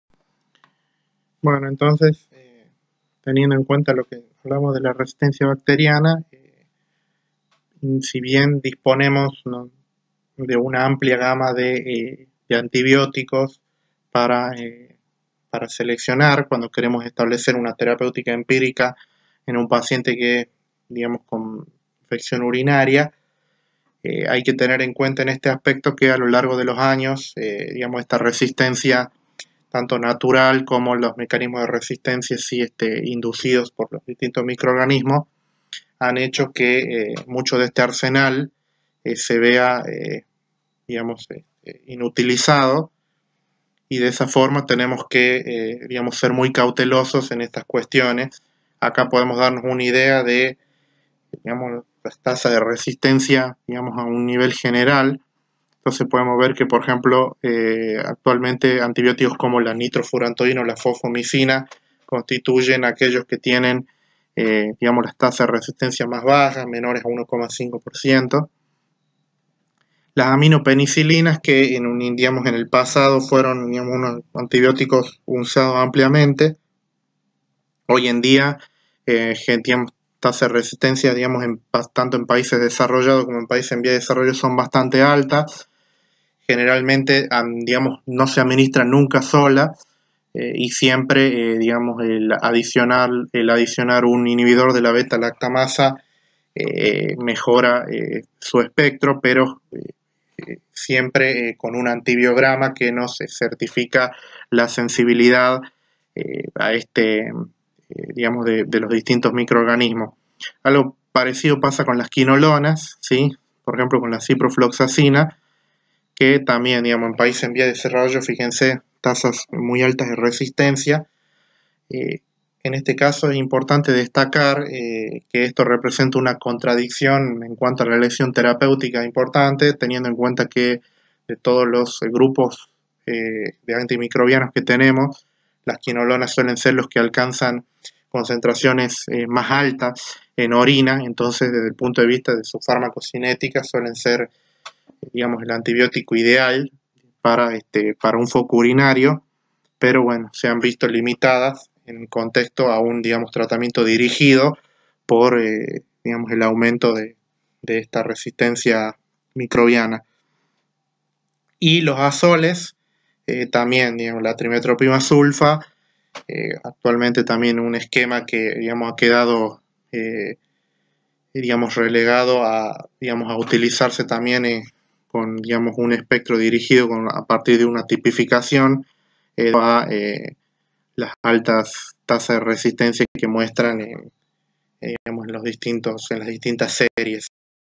Bueno, entonces, eh, teniendo en cuenta lo que hablamos de la resistencia bacteriana, eh, si bien disponemos, ¿no?, de una amplia gama de, eh, de antibióticos para, eh, para seleccionar cuando queremos establecer una terapéutica empírica en un paciente que, digamos, con infección urinaria, eh, hay que tener en cuenta en este aspecto que a lo largo de los años, eh, digamos, esta resistencia tanto natural como los mecanismos de resistencia sí, este, inducidos por los distintos microorganismos, han hecho que eh, mucho de este arsenal eh, se vea, eh, digamos, eh, inutilizado, y de esa forma tenemos que, eh, digamos, ser muy cautelosos en estas cuestiones. Acá podemos darnos una idea de, digamos, las tasas de resistencia, digamos, a un nivel general. Entonces podemos ver que, por ejemplo, eh, actualmente antibióticos como la nitrofurantoína o la fosfomicina constituyen aquellos que tienen, eh, digamos, las tasas de resistencia más bajas, menores a uno coma cinco por ciento. Las aminopenicilinas, que en, un, digamos, en el pasado fueron, digamos, unos antibióticos usados ampliamente, hoy en día, eh, digamos, tasas de resistencia, digamos, en, tanto en países desarrollados como en países en vía de desarrollo son bastante altas. Generalmente, digamos, no se administra nunca sola eh, y siempre, eh, digamos, el adicionar, el adicionar un inhibidor de la beta-lactamasa eh, mejora eh, su espectro, pero eh, siempre eh, con un antibiograma que nos certifica la sensibilidad eh, a este, eh, digamos, de, de los distintos microorganismos. Algo parecido pasa con las quinolonas, ¿sí? por ejemplo con la ciprofloxacina, que también, digamos, en países en vía de desarrollo, fíjense, tasas muy altas de resistencia. Eh, en este caso es importante destacar eh, que esto representa una contradicción en cuanto a la elección terapéutica importante, teniendo en cuenta que de todos los eh, grupos eh, de antimicrobianos que tenemos, las quinolonas suelen ser los que alcanzan concentraciones eh, más altas en orina, entonces desde el punto de vista de su farmacocinética suelen ser, digamos, el antibiótico ideal para, este, para un foco urinario, pero bueno, se han visto limitadas en contexto a un, digamos, tratamiento dirigido por, eh, digamos, el aumento de, de esta resistencia microbiana. Y los azoles, eh, también, digamos, la trimetoprimá sulfa, eh, actualmente también un esquema que, digamos, ha quedado, eh, digamos, relegado a, digamos, a utilizarse también eh, con, digamos, un espectro dirigido con, a partir de una tipificación eh, a eh, las altas tasas de resistencia que muestran en, eh, digamos, en, los distintos, en las distintas series.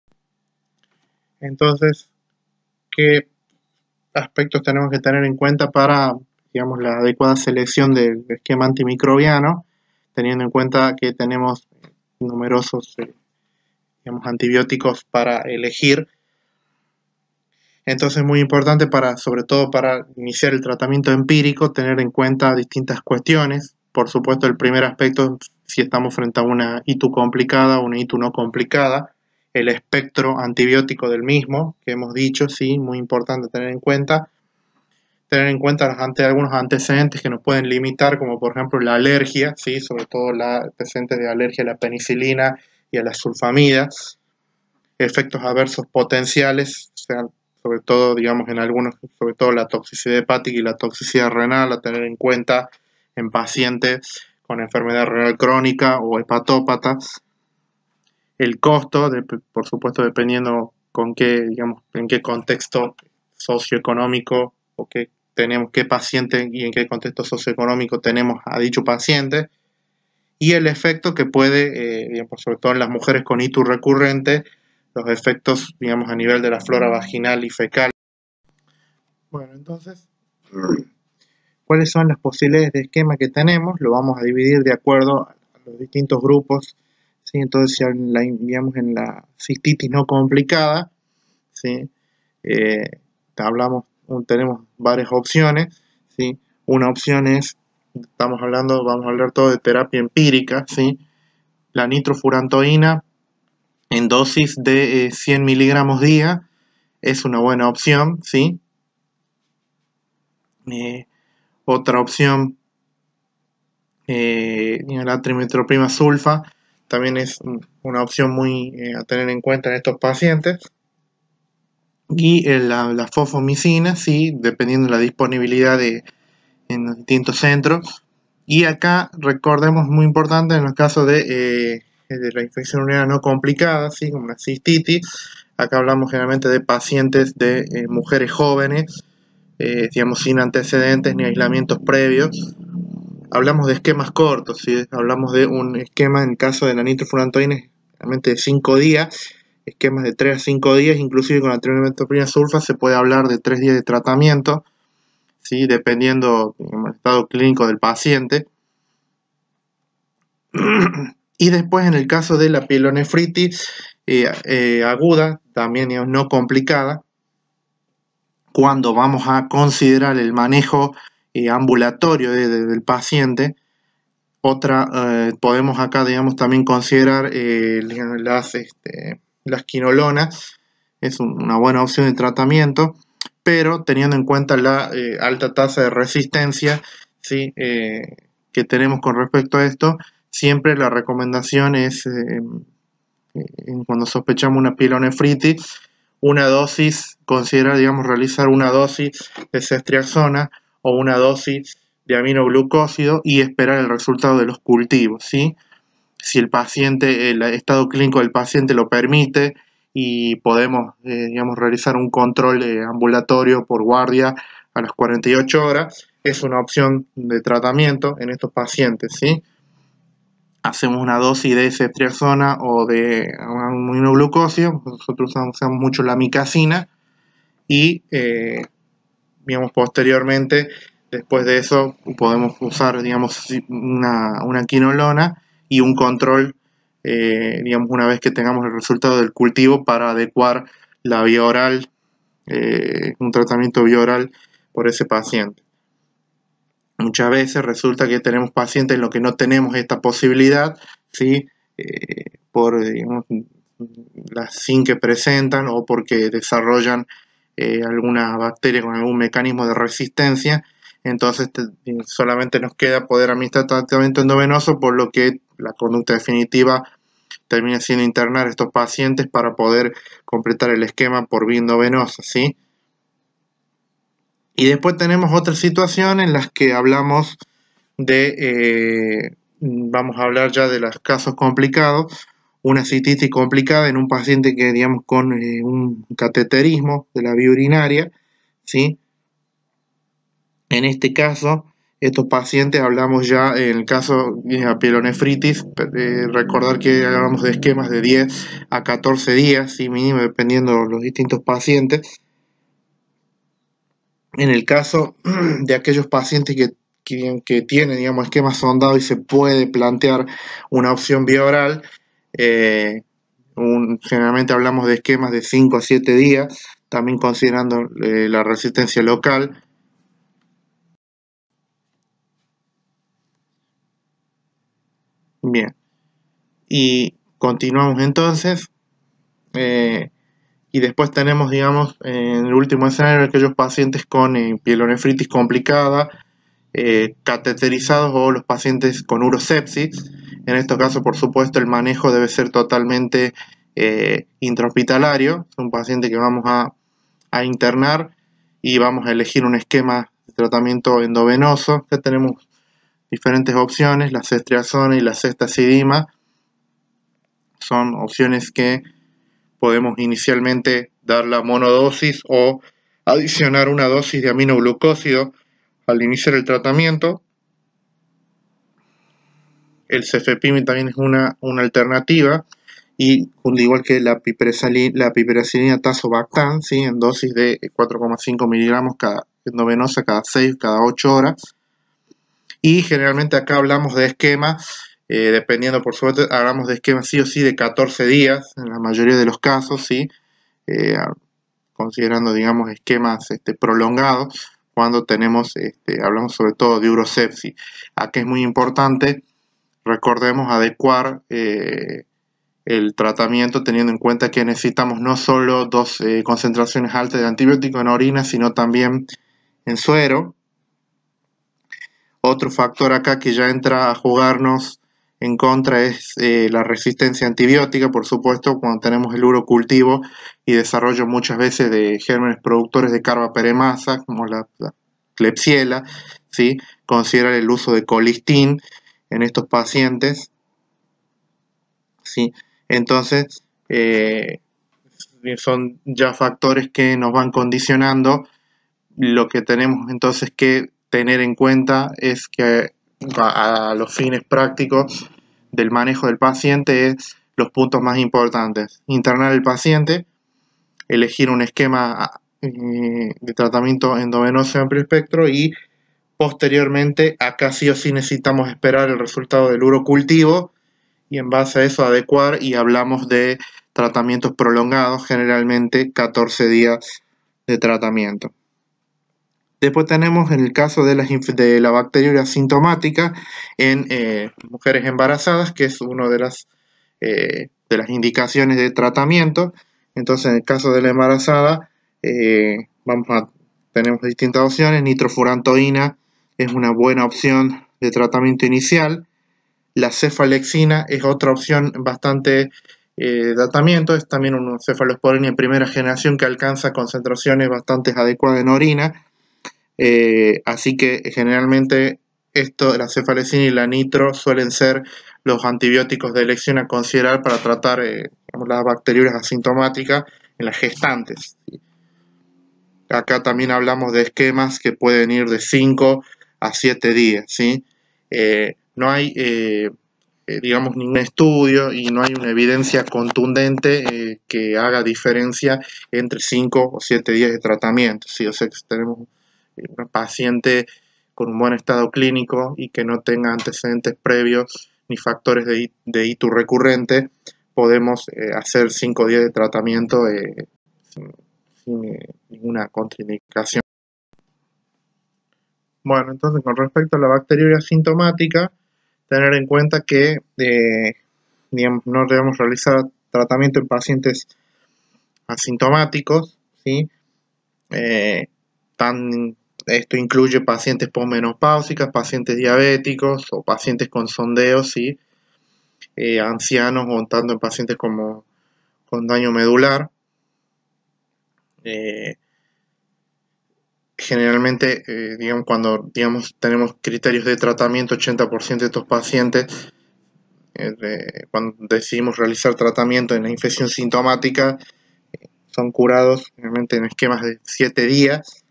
Entonces, ¿qué aspectos tenemos que tener en cuenta para, digamos, la adecuada selección del esquema antimicrobiano, teniendo en cuenta que tenemos numerosos eh, digamos, antibióticos para elegir? Entonces es muy importante, para, sobre todo para iniciar el tratamiento empírico, tener en cuenta distintas cuestiones. Por supuesto, el primer aspecto, si estamos frente a una I T U complicada o una I T U no complicada, el espectro antibiótico del mismo, que hemos dicho, sí, muy importante tener en cuenta. Tener en cuenta los ante, algunos antecedentes que nos pueden limitar, como por ejemplo la alergia, ¿sí? Sobre todo los antecedentes de alergia a la penicilina y a la sulfamida, efectos adversos potenciales, sean sobre todo, digamos, en algunos, sobre todo la toxicidad hepática y la toxicidad renal, a tener en cuenta en pacientes con enfermedad renal crónica o hepatópatas. El costo, de, por supuesto, dependiendo con qué, digamos, en qué contexto socioeconómico o qué tenemos, qué paciente y en qué contexto socioeconómico tenemos a dicho paciente, y el efecto que puede, eh, digamos, sobre todo en las mujeres con I T U recurrente, los efectos, digamos, a nivel de la flora vaginal y fecal. Bueno, entonces, ¿cuáles son las posibilidades de esquema que tenemos? Lo vamos a dividir de acuerdo a los distintos grupos, ¿sí? Entonces, si la, digamos, en la cistitis no complicada, ¿sí? Eh, hablamos, tenemos varias opciones, ¿sí? Una opción es, estamos hablando, vamos a hablar todo de terapia empírica, ¿sí? La nitrofurantoína en dosis de eh, cien miligramos día es una buena opción, ¿sí? Eh, otra opción, eh, la trimetoprimá sulfa, también es una opción muy eh, a tener en cuenta en estos pacientes. Y eh, la, la fosfomicina, sí, dependiendo de la disponibilidad de, en los distintos centros. Y acá, recordemos, muy importante en los casos de, eh, de la infección urinaria no complicada, ¿sí? Como la cistitis. Acá hablamos generalmente de pacientes de eh, mujeres jóvenes, eh, digamos, sin antecedentes ni aislamientos previos. Hablamos de esquemas cortos, ¿sí? Hablamos de un esquema en caso de la nitrofurantoína, realmente de cinco días, esquemas de tres a cinco días, inclusive con la trimetoprimá sulfa se puede hablar de tres días de tratamiento, ¿sí? Dependiendo del estado clínico del paciente. Y después, en el caso de la pielonefritis eh, eh, aguda, también, digamos, no complicada, cuando vamos a considerar el manejo eh, ambulatorio de, de, del paciente, otra, eh, podemos acá, digamos, también considerar eh, las, este, las quinolonas, es un, una buena opción de tratamiento, pero teniendo en cuenta la eh, alta tasa de resistencia, ¿sí? eh, que tenemos con respecto a esto, siempre la recomendación es, eh, eh, cuando sospechamos una pielonefritis, una dosis, considerar, digamos, realizar una dosis de ceftriaxona o una dosis de aminoglucósido y esperar el resultado de los cultivos, ¿sí? Si el paciente, el estado clínico del paciente lo permite y podemos, eh, digamos, realizar un control eh, ambulatorio por guardia a las cuarenta y ocho horas, es una opción de tratamiento en estos pacientes, ¿sí? hacemos una dosis de ceftriaxona o de aminoglucósido. Nosotros usamos, usamos mucho la amicacina y eh, digamos, posteriormente, después de eso, podemos usar, digamos, una, una quinolona y un control, eh, digamos, una vez que tengamos el resultado del cultivo para adecuar la vía oral, eh, un tratamiento vía oral por ese paciente. Muchas veces resulta que tenemos pacientes en los que no tenemos esta posibilidad, ¿sí? Eh, por, digamos, las S I N que presentan o porque desarrollan eh, alguna bacteria con algún mecanismo de resistencia. Entonces te, solamente nos queda poder administrar tratamiento endovenoso, por lo que la conducta definitiva termina siendo internar a estos pacientes para poder completar el esquema por vía endovenosa, ¿sí? Y después tenemos otra situación en las que hablamos de, eh, vamos a hablar ya de los casos complicados, una cistitis complicada en un paciente que, digamos, con eh, un cateterismo de la vía urinaria, ¿sí? En este caso, estos pacientes, hablamos ya en el caso de la pielonefritis, eh, recordar que hablamos de esquemas de diez a catorce días, ¿sí? Mínimo, dependiendo de los distintos pacientes. En el caso de aquellos pacientes que, que, que tienen, digamos, esquema sondado y se puede plantear una opción vía oral, eh, un, generalmente hablamos de esquemas de cinco a siete días, también considerando eh, la resistencia local. Bien, y continuamos entonces. Eh, y después tenemos, digamos, en el último escenario, aquellos pacientes con eh, pielonefritis complicada, eh, cateterizados, o los pacientes con urosepsis. En estos casos, por supuesto, el manejo debe ser totalmente eh, intrahospitalario. Es un paciente que vamos a, a internar y vamos a elegir un esquema de tratamiento endovenoso. Ya tenemos diferentes opciones, la ceftriaxona y la ceftazidima. Son opciones que podemos inicialmente dar la monodosis o adicionar una dosis de aminoglucósido al iniciar el tratamiento. El cefepime también es una, una alternativa, y igual que la piperacilina tazobactam, ¿sí? En dosis de cuatro coma cinco miligramos cada endovenosa cada seis, cada ocho horas. Y generalmente acá hablamos de esquemas, eh, dependiendo, por supuesto, hablamos de esquemas sí o sí de catorce días, en la mayoría de los casos, ¿sí? Eh, considerando, digamos, esquemas este, prolongados, cuando tenemos, este, hablamos sobre todo de urosepsis. Aquí es muy importante, recordemos, adecuar eh, el tratamiento teniendo en cuenta que necesitamos no solo dos eh, concentraciones altas de antibiótico en orina, sino también en suero. Otro factor acá que ya entra a jugarnos en contra es eh, la resistencia antibiótica, por supuesto, cuando tenemos el urocultivo y desarrollo muchas veces de gérmenes productores de carbaperemasa, como la, la Klebsiella, ¿sí? Considerar el uso de colistin en estos pacientes, ¿sí? Entonces, eh, son ya factores que nos van condicionando. Lo que tenemos entonces que tener en cuenta es que a, a los fines prácticos del manejo del paciente es los puntos más importantes: internar el paciente, elegir un esquema eh, de tratamiento endovenoso de amplio espectro, y posteriormente acá sí o sí necesitamos esperar el resultado del urocultivo y en base a eso adecuar, y hablamos de tratamientos prolongados, generalmente catorce días de tratamiento. Después tenemos en el caso de la, de la bacteriuria asintomática en eh, mujeres embarazadas, que es una de las, eh, de las indicaciones de tratamiento. Entonces, en el caso de la embarazada, eh, vamos a, tenemos distintas opciones. Nitrofurantoína es una buena opción de tratamiento inicial. La cefalexina es otra opción bastante eh, de tratamiento. Es también una cefalosporina en primera generación que alcanza concentraciones bastante adecuadas en orina. Eh, así que generalmente esto, la cefalexina y la nitro suelen ser los antibióticos de elección a considerar para tratar eh, digamos, las bacteriuras asintomáticas en las gestantes. Acá también hablamos de esquemas que pueden ir de cinco a siete días, ¿sí? Eh, no hay, eh, eh, digamos, ningún estudio y no hay una evidencia contundente eh, que haga diferencia entre cinco o siete días de tratamiento. ¿Sí? O sea que si tenemos una paciente con un buen estado clínico y que no tenga antecedentes previos ni factores de, de I T U recurrente, podemos eh, hacer cinco días de tratamiento eh, sin, sin eh, ninguna contraindicación. Bueno, entonces con respecto a la bacteriuria asintomática, tener en cuenta que eh, digamos, no debemos realizar tratamiento en pacientes asintomáticos, ¿sí? Eh, tan, esto incluye pacientes posmenopáusicas, pacientes diabéticos o pacientes con sondeos, ¿sí? eh, ancianos o tanto en pacientes como con daño medular. Eh, generalmente, eh, digamos, cuando digamos, tenemos criterios de tratamiento, ochenta por ciento de estos pacientes, eh, de, cuando decidimos realizar tratamiento en la infección sintomática, eh, son curados generalmente en esquemas de siete días,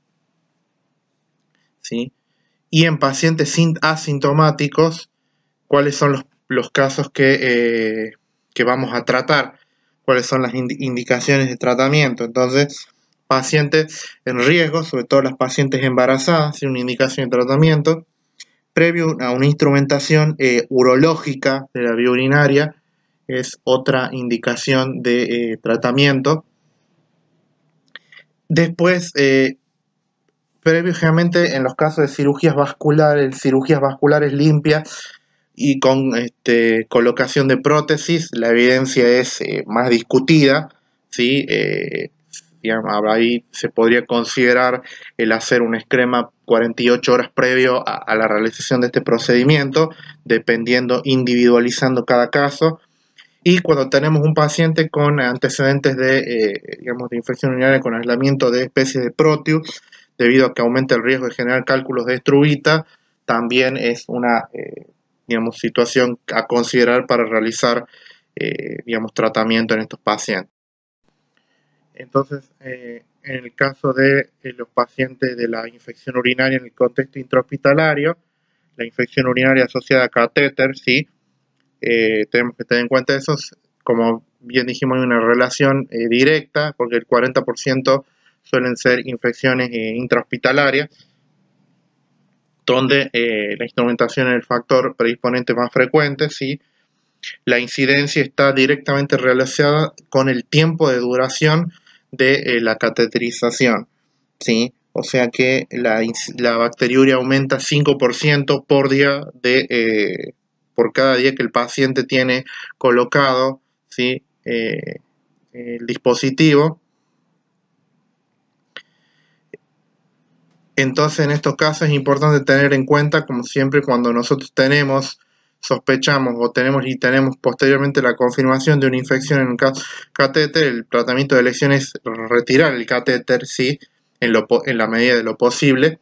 ¿sí? Y en pacientes asintomáticos, ¿cuáles son los, los casos que, eh, que vamos a tratar? ¿Cuáles son las ind indicaciones de tratamiento? Entonces, pacientes en riesgo, sobre todo las pacientes embarazadas, ¿sí? Una indicación de tratamiento. Previo a una instrumentación eh, urológica de la vía urinaria, es otra indicación de eh, tratamiento. Después, eh, previo generalmente en los casos de cirugías vasculares, cirugías vasculares limpias y con este, colocación de prótesis, la evidencia es eh, más discutida, ¿sí? Eh, digamos, ahí se podría considerar el hacer un esquema cuarenta y ocho horas previo a, a la realización de este procedimiento, dependiendo, individualizando cada caso. Y cuando tenemos un paciente con antecedentes de, eh, digamos, de infección urinaria con aislamiento de especies de Proteus, debido a que aumenta el riesgo de generar cálculos de struvita, también es una eh, digamos, situación a considerar para realizar eh, digamos, tratamiento en estos pacientes. Entonces, eh, en el caso de eh, los pacientes de la infección urinaria en el contexto intrahospitalario, la infección urinaria asociada a catéter, ¿sí? Eh, tenemos que tener en cuenta eso, como bien dijimos, hay una relación eh, directa, porque el cuarenta por ciento suelen ser infecciones eh, intrahospitalarias, donde eh, la instrumentación es el factor predisponente más frecuente, ¿sí? La incidencia está directamente relacionada con el tiempo de duración de eh, la cateterización, ¿sí? O sea que la, la bacteriuria aumenta cinco por ciento por día de, eh, por cada día que el paciente tiene colocado, ¿sí? eh, el dispositivo. Entonces, en estos casos es importante tener en cuenta, como siempre, cuando nosotros tenemos, sospechamos o tenemos y tenemos posteriormente la confirmación de una infección en un catéter, el tratamiento de elección es retirar el catéter, sí, en, lo, en la medida de lo posible.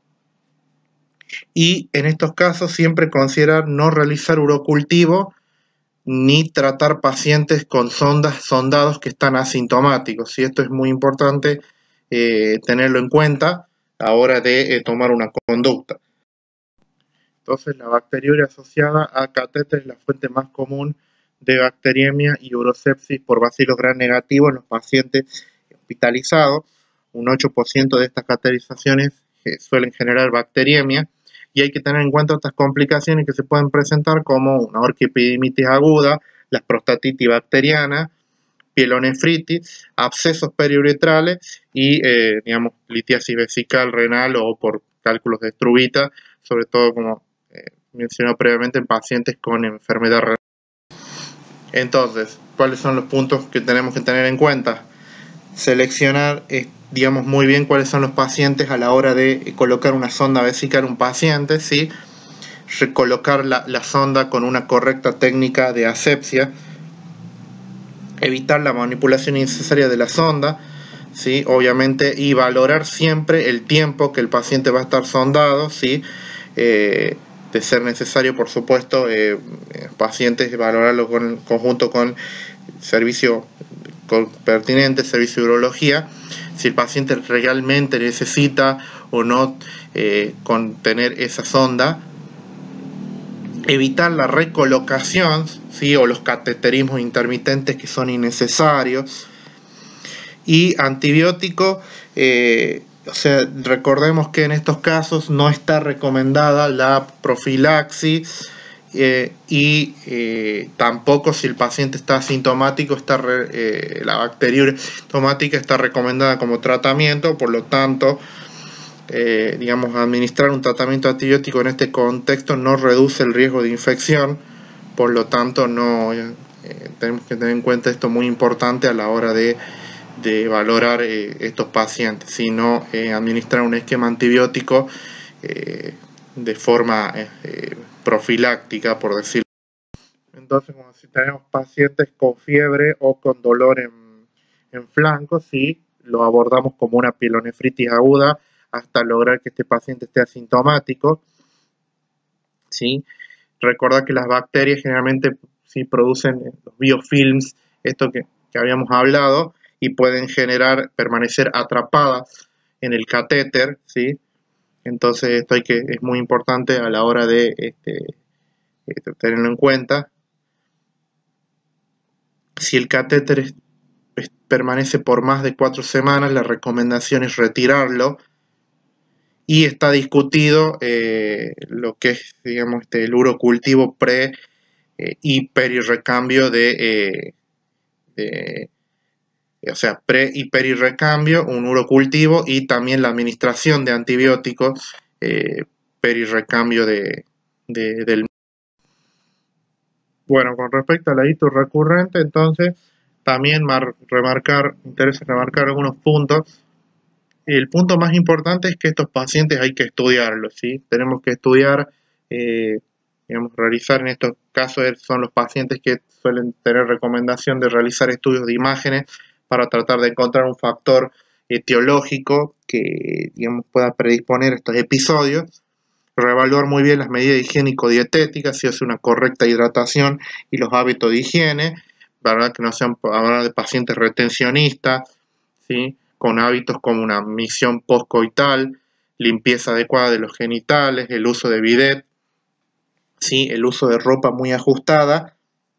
Y en estos casos siempre considerar no realizar urocultivo ni tratar pacientes con sondas, sondados que están asintomáticos. ¿Sí? Esto es muy importante eh, tenerlo en cuenta a la hora de eh, tomar una conducta. Entonces, la bacteriuria asociada a catéter es la fuente más común de bacteriemia y urosepsis por bacilos gram negativos en los pacientes hospitalizados. Un ocho por ciento de estas cateterizaciones eh, suelen generar bacteriemia. Y hay que tener en cuenta otras complicaciones que se pueden presentar como una orquiepididimitis aguda, la prostatitis bacteriana, pielonefritis, abscesos periuretrales y, eh, digamos, litiasis vesical, renal o por cálculos de struvita, sobre todo como eh, mencioné previamente en pacientes con enfermedad renal. Entonces, ¿cuáles son los puntos que tenemos que tener en cuenta? Seleccionar, eh, digamos, muy bien cuáles son los pacientes a la hora de colocar una sonda vesical a un paciente, ¿sí? Recolocar la, la sonda con una correcta técnica de asepsia, evitar la manipulación innecesaria de la sonda, ¿sí? Obviamente, y valorar siempre el tiempo que el paciente va a estar sondado, ¿sí? Eh, de ser necesario, por supuesto, eh, pacientes valorarlo con, conjunto con servicio pertinente, servicio de urología, si el paciente realmente necesita o no eh, contener esa sonda. evitar la recolocación, ¿sí? O los cateterismos intermitentes que son innecesarios. Y antibiótico, eh, o sea, recordemos que en estos casos no está recomendada la profilaxis eh, y eh, tampoco si el paciente está asintomático, está re, eh, la bacteriuria asintomática está recomendada como tratamiento, por lo tanto, eh, digamos, administrar un tratamiento antibiótico en este contexto no reduce el riesgo de infección, por lo tanto, no eh, tenemos que tener en cuenta esto muy importante a la hora de de valorar eh, estos pacientes, sino eh, administrar un esquema antibiótico eh, de forma eh, profiláctica, por decirlo. Entonces, como si tenemos pacientes con fiebre o con dolor en, en flancos, sí, lo abordamos como una pielonefritis aguda hasta lograr que este paciente esté asintomático. ¿Sí? Recuerda que las bacterias generalmente sí producen los biofilms, esto que, que habíamos hablado, y pueden generar, permanecer atrapadas en el catéter, ¿sí? Entonces esto hay que, es muy importante a la hora de este, este, tenerlo en cuenta. Si el catéter es, es, permanece por más de cuatro semanas, la recomendación es retirarlo. Y está discutido eh, lo que es, digamos, este, el urocultivo pre eh, y perirrecambio de, eh, de o sea, pre y perirrecambio, un urocultivo y también la administración de antibióticos, eh, perirrecambio de, de, del... Bueno, con respecto a la itis recurrente, entonces, también mar, remarcar, interesa remarcar algunos puntos. El punto más importante es que estos pacientes hay que estudiarlos, ¿sí? Tenemos que estudiar, eh, digamos, realizar en estos casos son los pacientes que suelen tener recomendación de realizar estudios de imágenes para tratar de encontrar un factor etiológico que, digamos, pueda predisponer estos episodios, reevaluar muy bien las medidas higiénico-dietéticas, si hace una correcta hidratación y los hábitos de higiene, ¿verdad? Que no sean hablar de pacientes retencionistas, ¿sí? Con hábitos como una misión postcoital, limpieza adecuada de los genitales, el uso de bidet, ¿sí? El uso de ropa muy ajustada,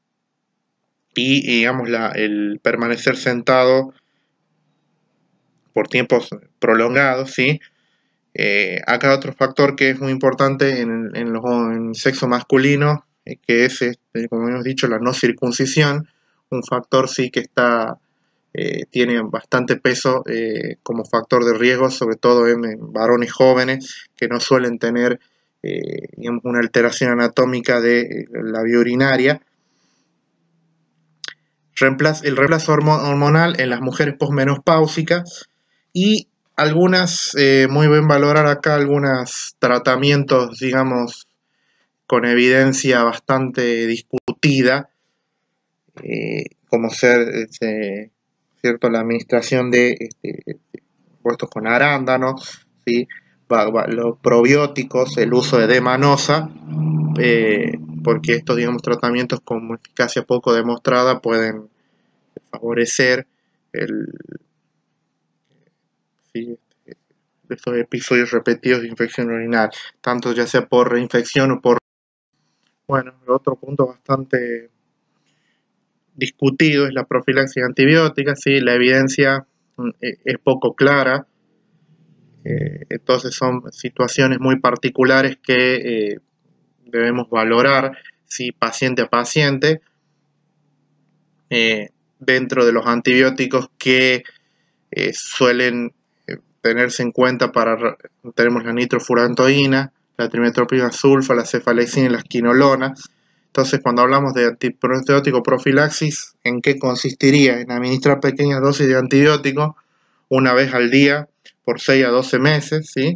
y digamos la, el permanecer sentado por tiempos prolongados, ¿sí? Eh, acá otro factor que es muy importante en, en, los, en el sexo masculino, eh, que es, este, como hemos dicho, la no circuncisión, un factor sí que está, eh, tiene bastante peso eh, como factor de riesgo, sobre todo en, en varones jóvenes que no suelen tener eh, digamos, una alteración anatómica de eh, la vía urinaria. El reemplazo hormonal en las mujeres posmenopáusicas y algunas, eh, muy bien valorar acá algunos tratamientos, digamos, con evidencia bastante discutida, eh, como ser, este, cierto, la administración de este, compuestos con arándanos, ¿sí? Los probióticos, el uso de D-manosa, eh, porque estos, digamos, tratamientos con eficacia poco demostrada pueden favorecer el, ¿sí? estos episodios repetidos de infección urinaria, tanto ya sea por reinfección o por... Bueno, el otro punto bastante discutido es la profilaxis antibiótica, ¿sí? La evidencia eh, es poco clara, eh, entonces son situaciones muy particulares que eh, debemos valorar, ¿sí? Paciente a paciente, eh, dentro de los antibióticos que eh, suelen eh, tenerse en cuenta para, tenemos la nitrofurantoína, la trimetoprimida sulfa, la cefalexina y las quinolonas. Entonces, cuando hablamos de antibiótico profilaxis, ¿en qué consistiría? En administrar pequeñas dosis de antibiótico una vez al día por seis a doce meses, ¿sí?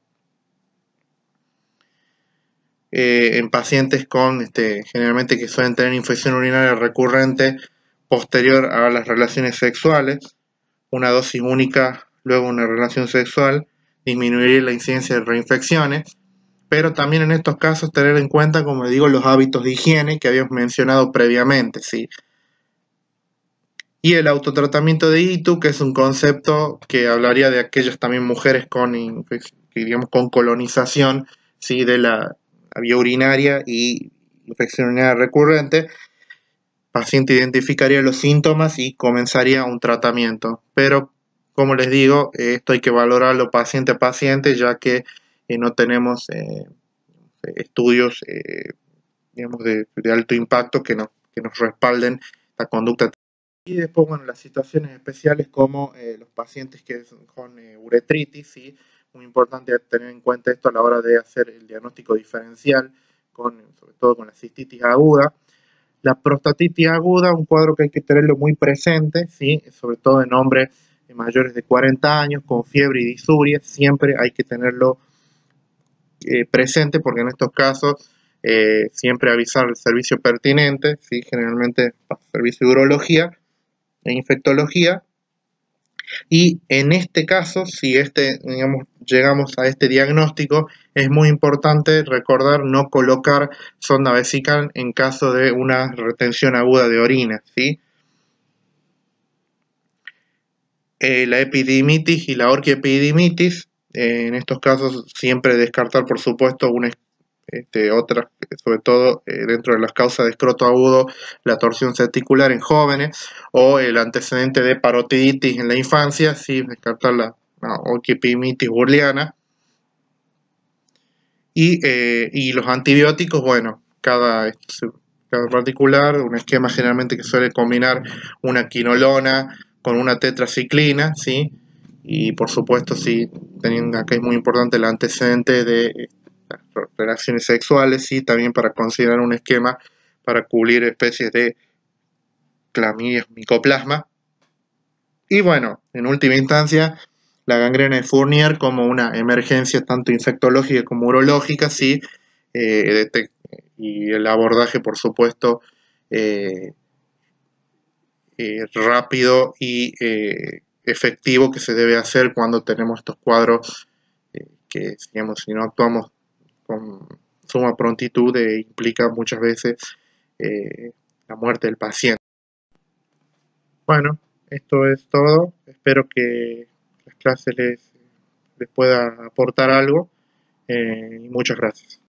Eh, en pacientes con, este, generalmente que suelen tener infección urinaria recurrente posterior a las relaciones sexuales, una dosis única luego una relación sexual disminuiría la incidencia de reinfecciones, pero también en estos casos tener en cuenta, como digo, los hábitos de higiene que habíamos mencionado previamente, ¿sí? Y el autotratamiento de I T U, que es un concepto que hablaría de aquellas también mujeres con, digamos, con colonización, ¿sí? de la la vía urinaria y infección urinaria recurrente, el paciente identificaría los síntomas y comenzaría un tratamiento. Pero, como les digo, esto hay que valorarlo paciente a paciente, ya que eh, no tenemos eh, estudios eh, digamos, de, de alto impacto que, no, que nos respalden la conducta. Y después, bueno, las situaciones especiales como eh, los pacientes que son con eh, uretritis, ¿sí? Muy importante tener en cuenta esto a la hora de hacer el diagnóstico diferencial, con, sobre todo con la cistitis aguda. La prostatitis aguda, un cuadro que hay que tenerlo muy presente, ¿sí? Sobre todo en hombres mayores de cuarenta años, con fiebre y disuria, siempre hay que tenerlo eh, presente, porque en estos casos eh, siempre avisar al servicio pertinente, ¿sí? Generalmente el servicio de urología e infectología. Y en este caso, si este, digamos, llegamos a este diagnóstico, es muy importante recordar no colocar sonda vesical en caso de una retención aguda de orina, ¿sí? Eh, la epididimitis y la orquiepididimitis, eh, en estos casos siempre descartar, por supuesto, una Este, otras, sobre todo eh, dentro de las causas de escroto agudo, la torsión cervicular en jóvenes o el antecedente de parotiditis en la infancia, sí, descartar la no, orquiepididimitis burliana. Y, eh, y los antibióticos, bueno, cada, cada particular, un esquema generalmente que suele combinar una quinolona con una tetraciclina, ¿sí? Y por supuesto, sí, teniendo acá es muy importante el antecedente de relaciones sexuales, sí, también para considerar un esquema para cubrir especies de clamidia, micoplasma. Y bueno, en última instancia, la gangrena de Fournier como una emergencia tanto infectológica como urológica, sí, eh, y el abordaje, por supuesto, eh, eh, rápido y eh, efectivo que se debe hacer cuando tenemos estos cuadros eh, que, digamos, si no actuamos con suma prontitud, eh, implica muchas veces eh, la muerte del paciente. Bueno, esto es todo. Espero que las clases les, les pueda aportar algo eh, y muchas gracias.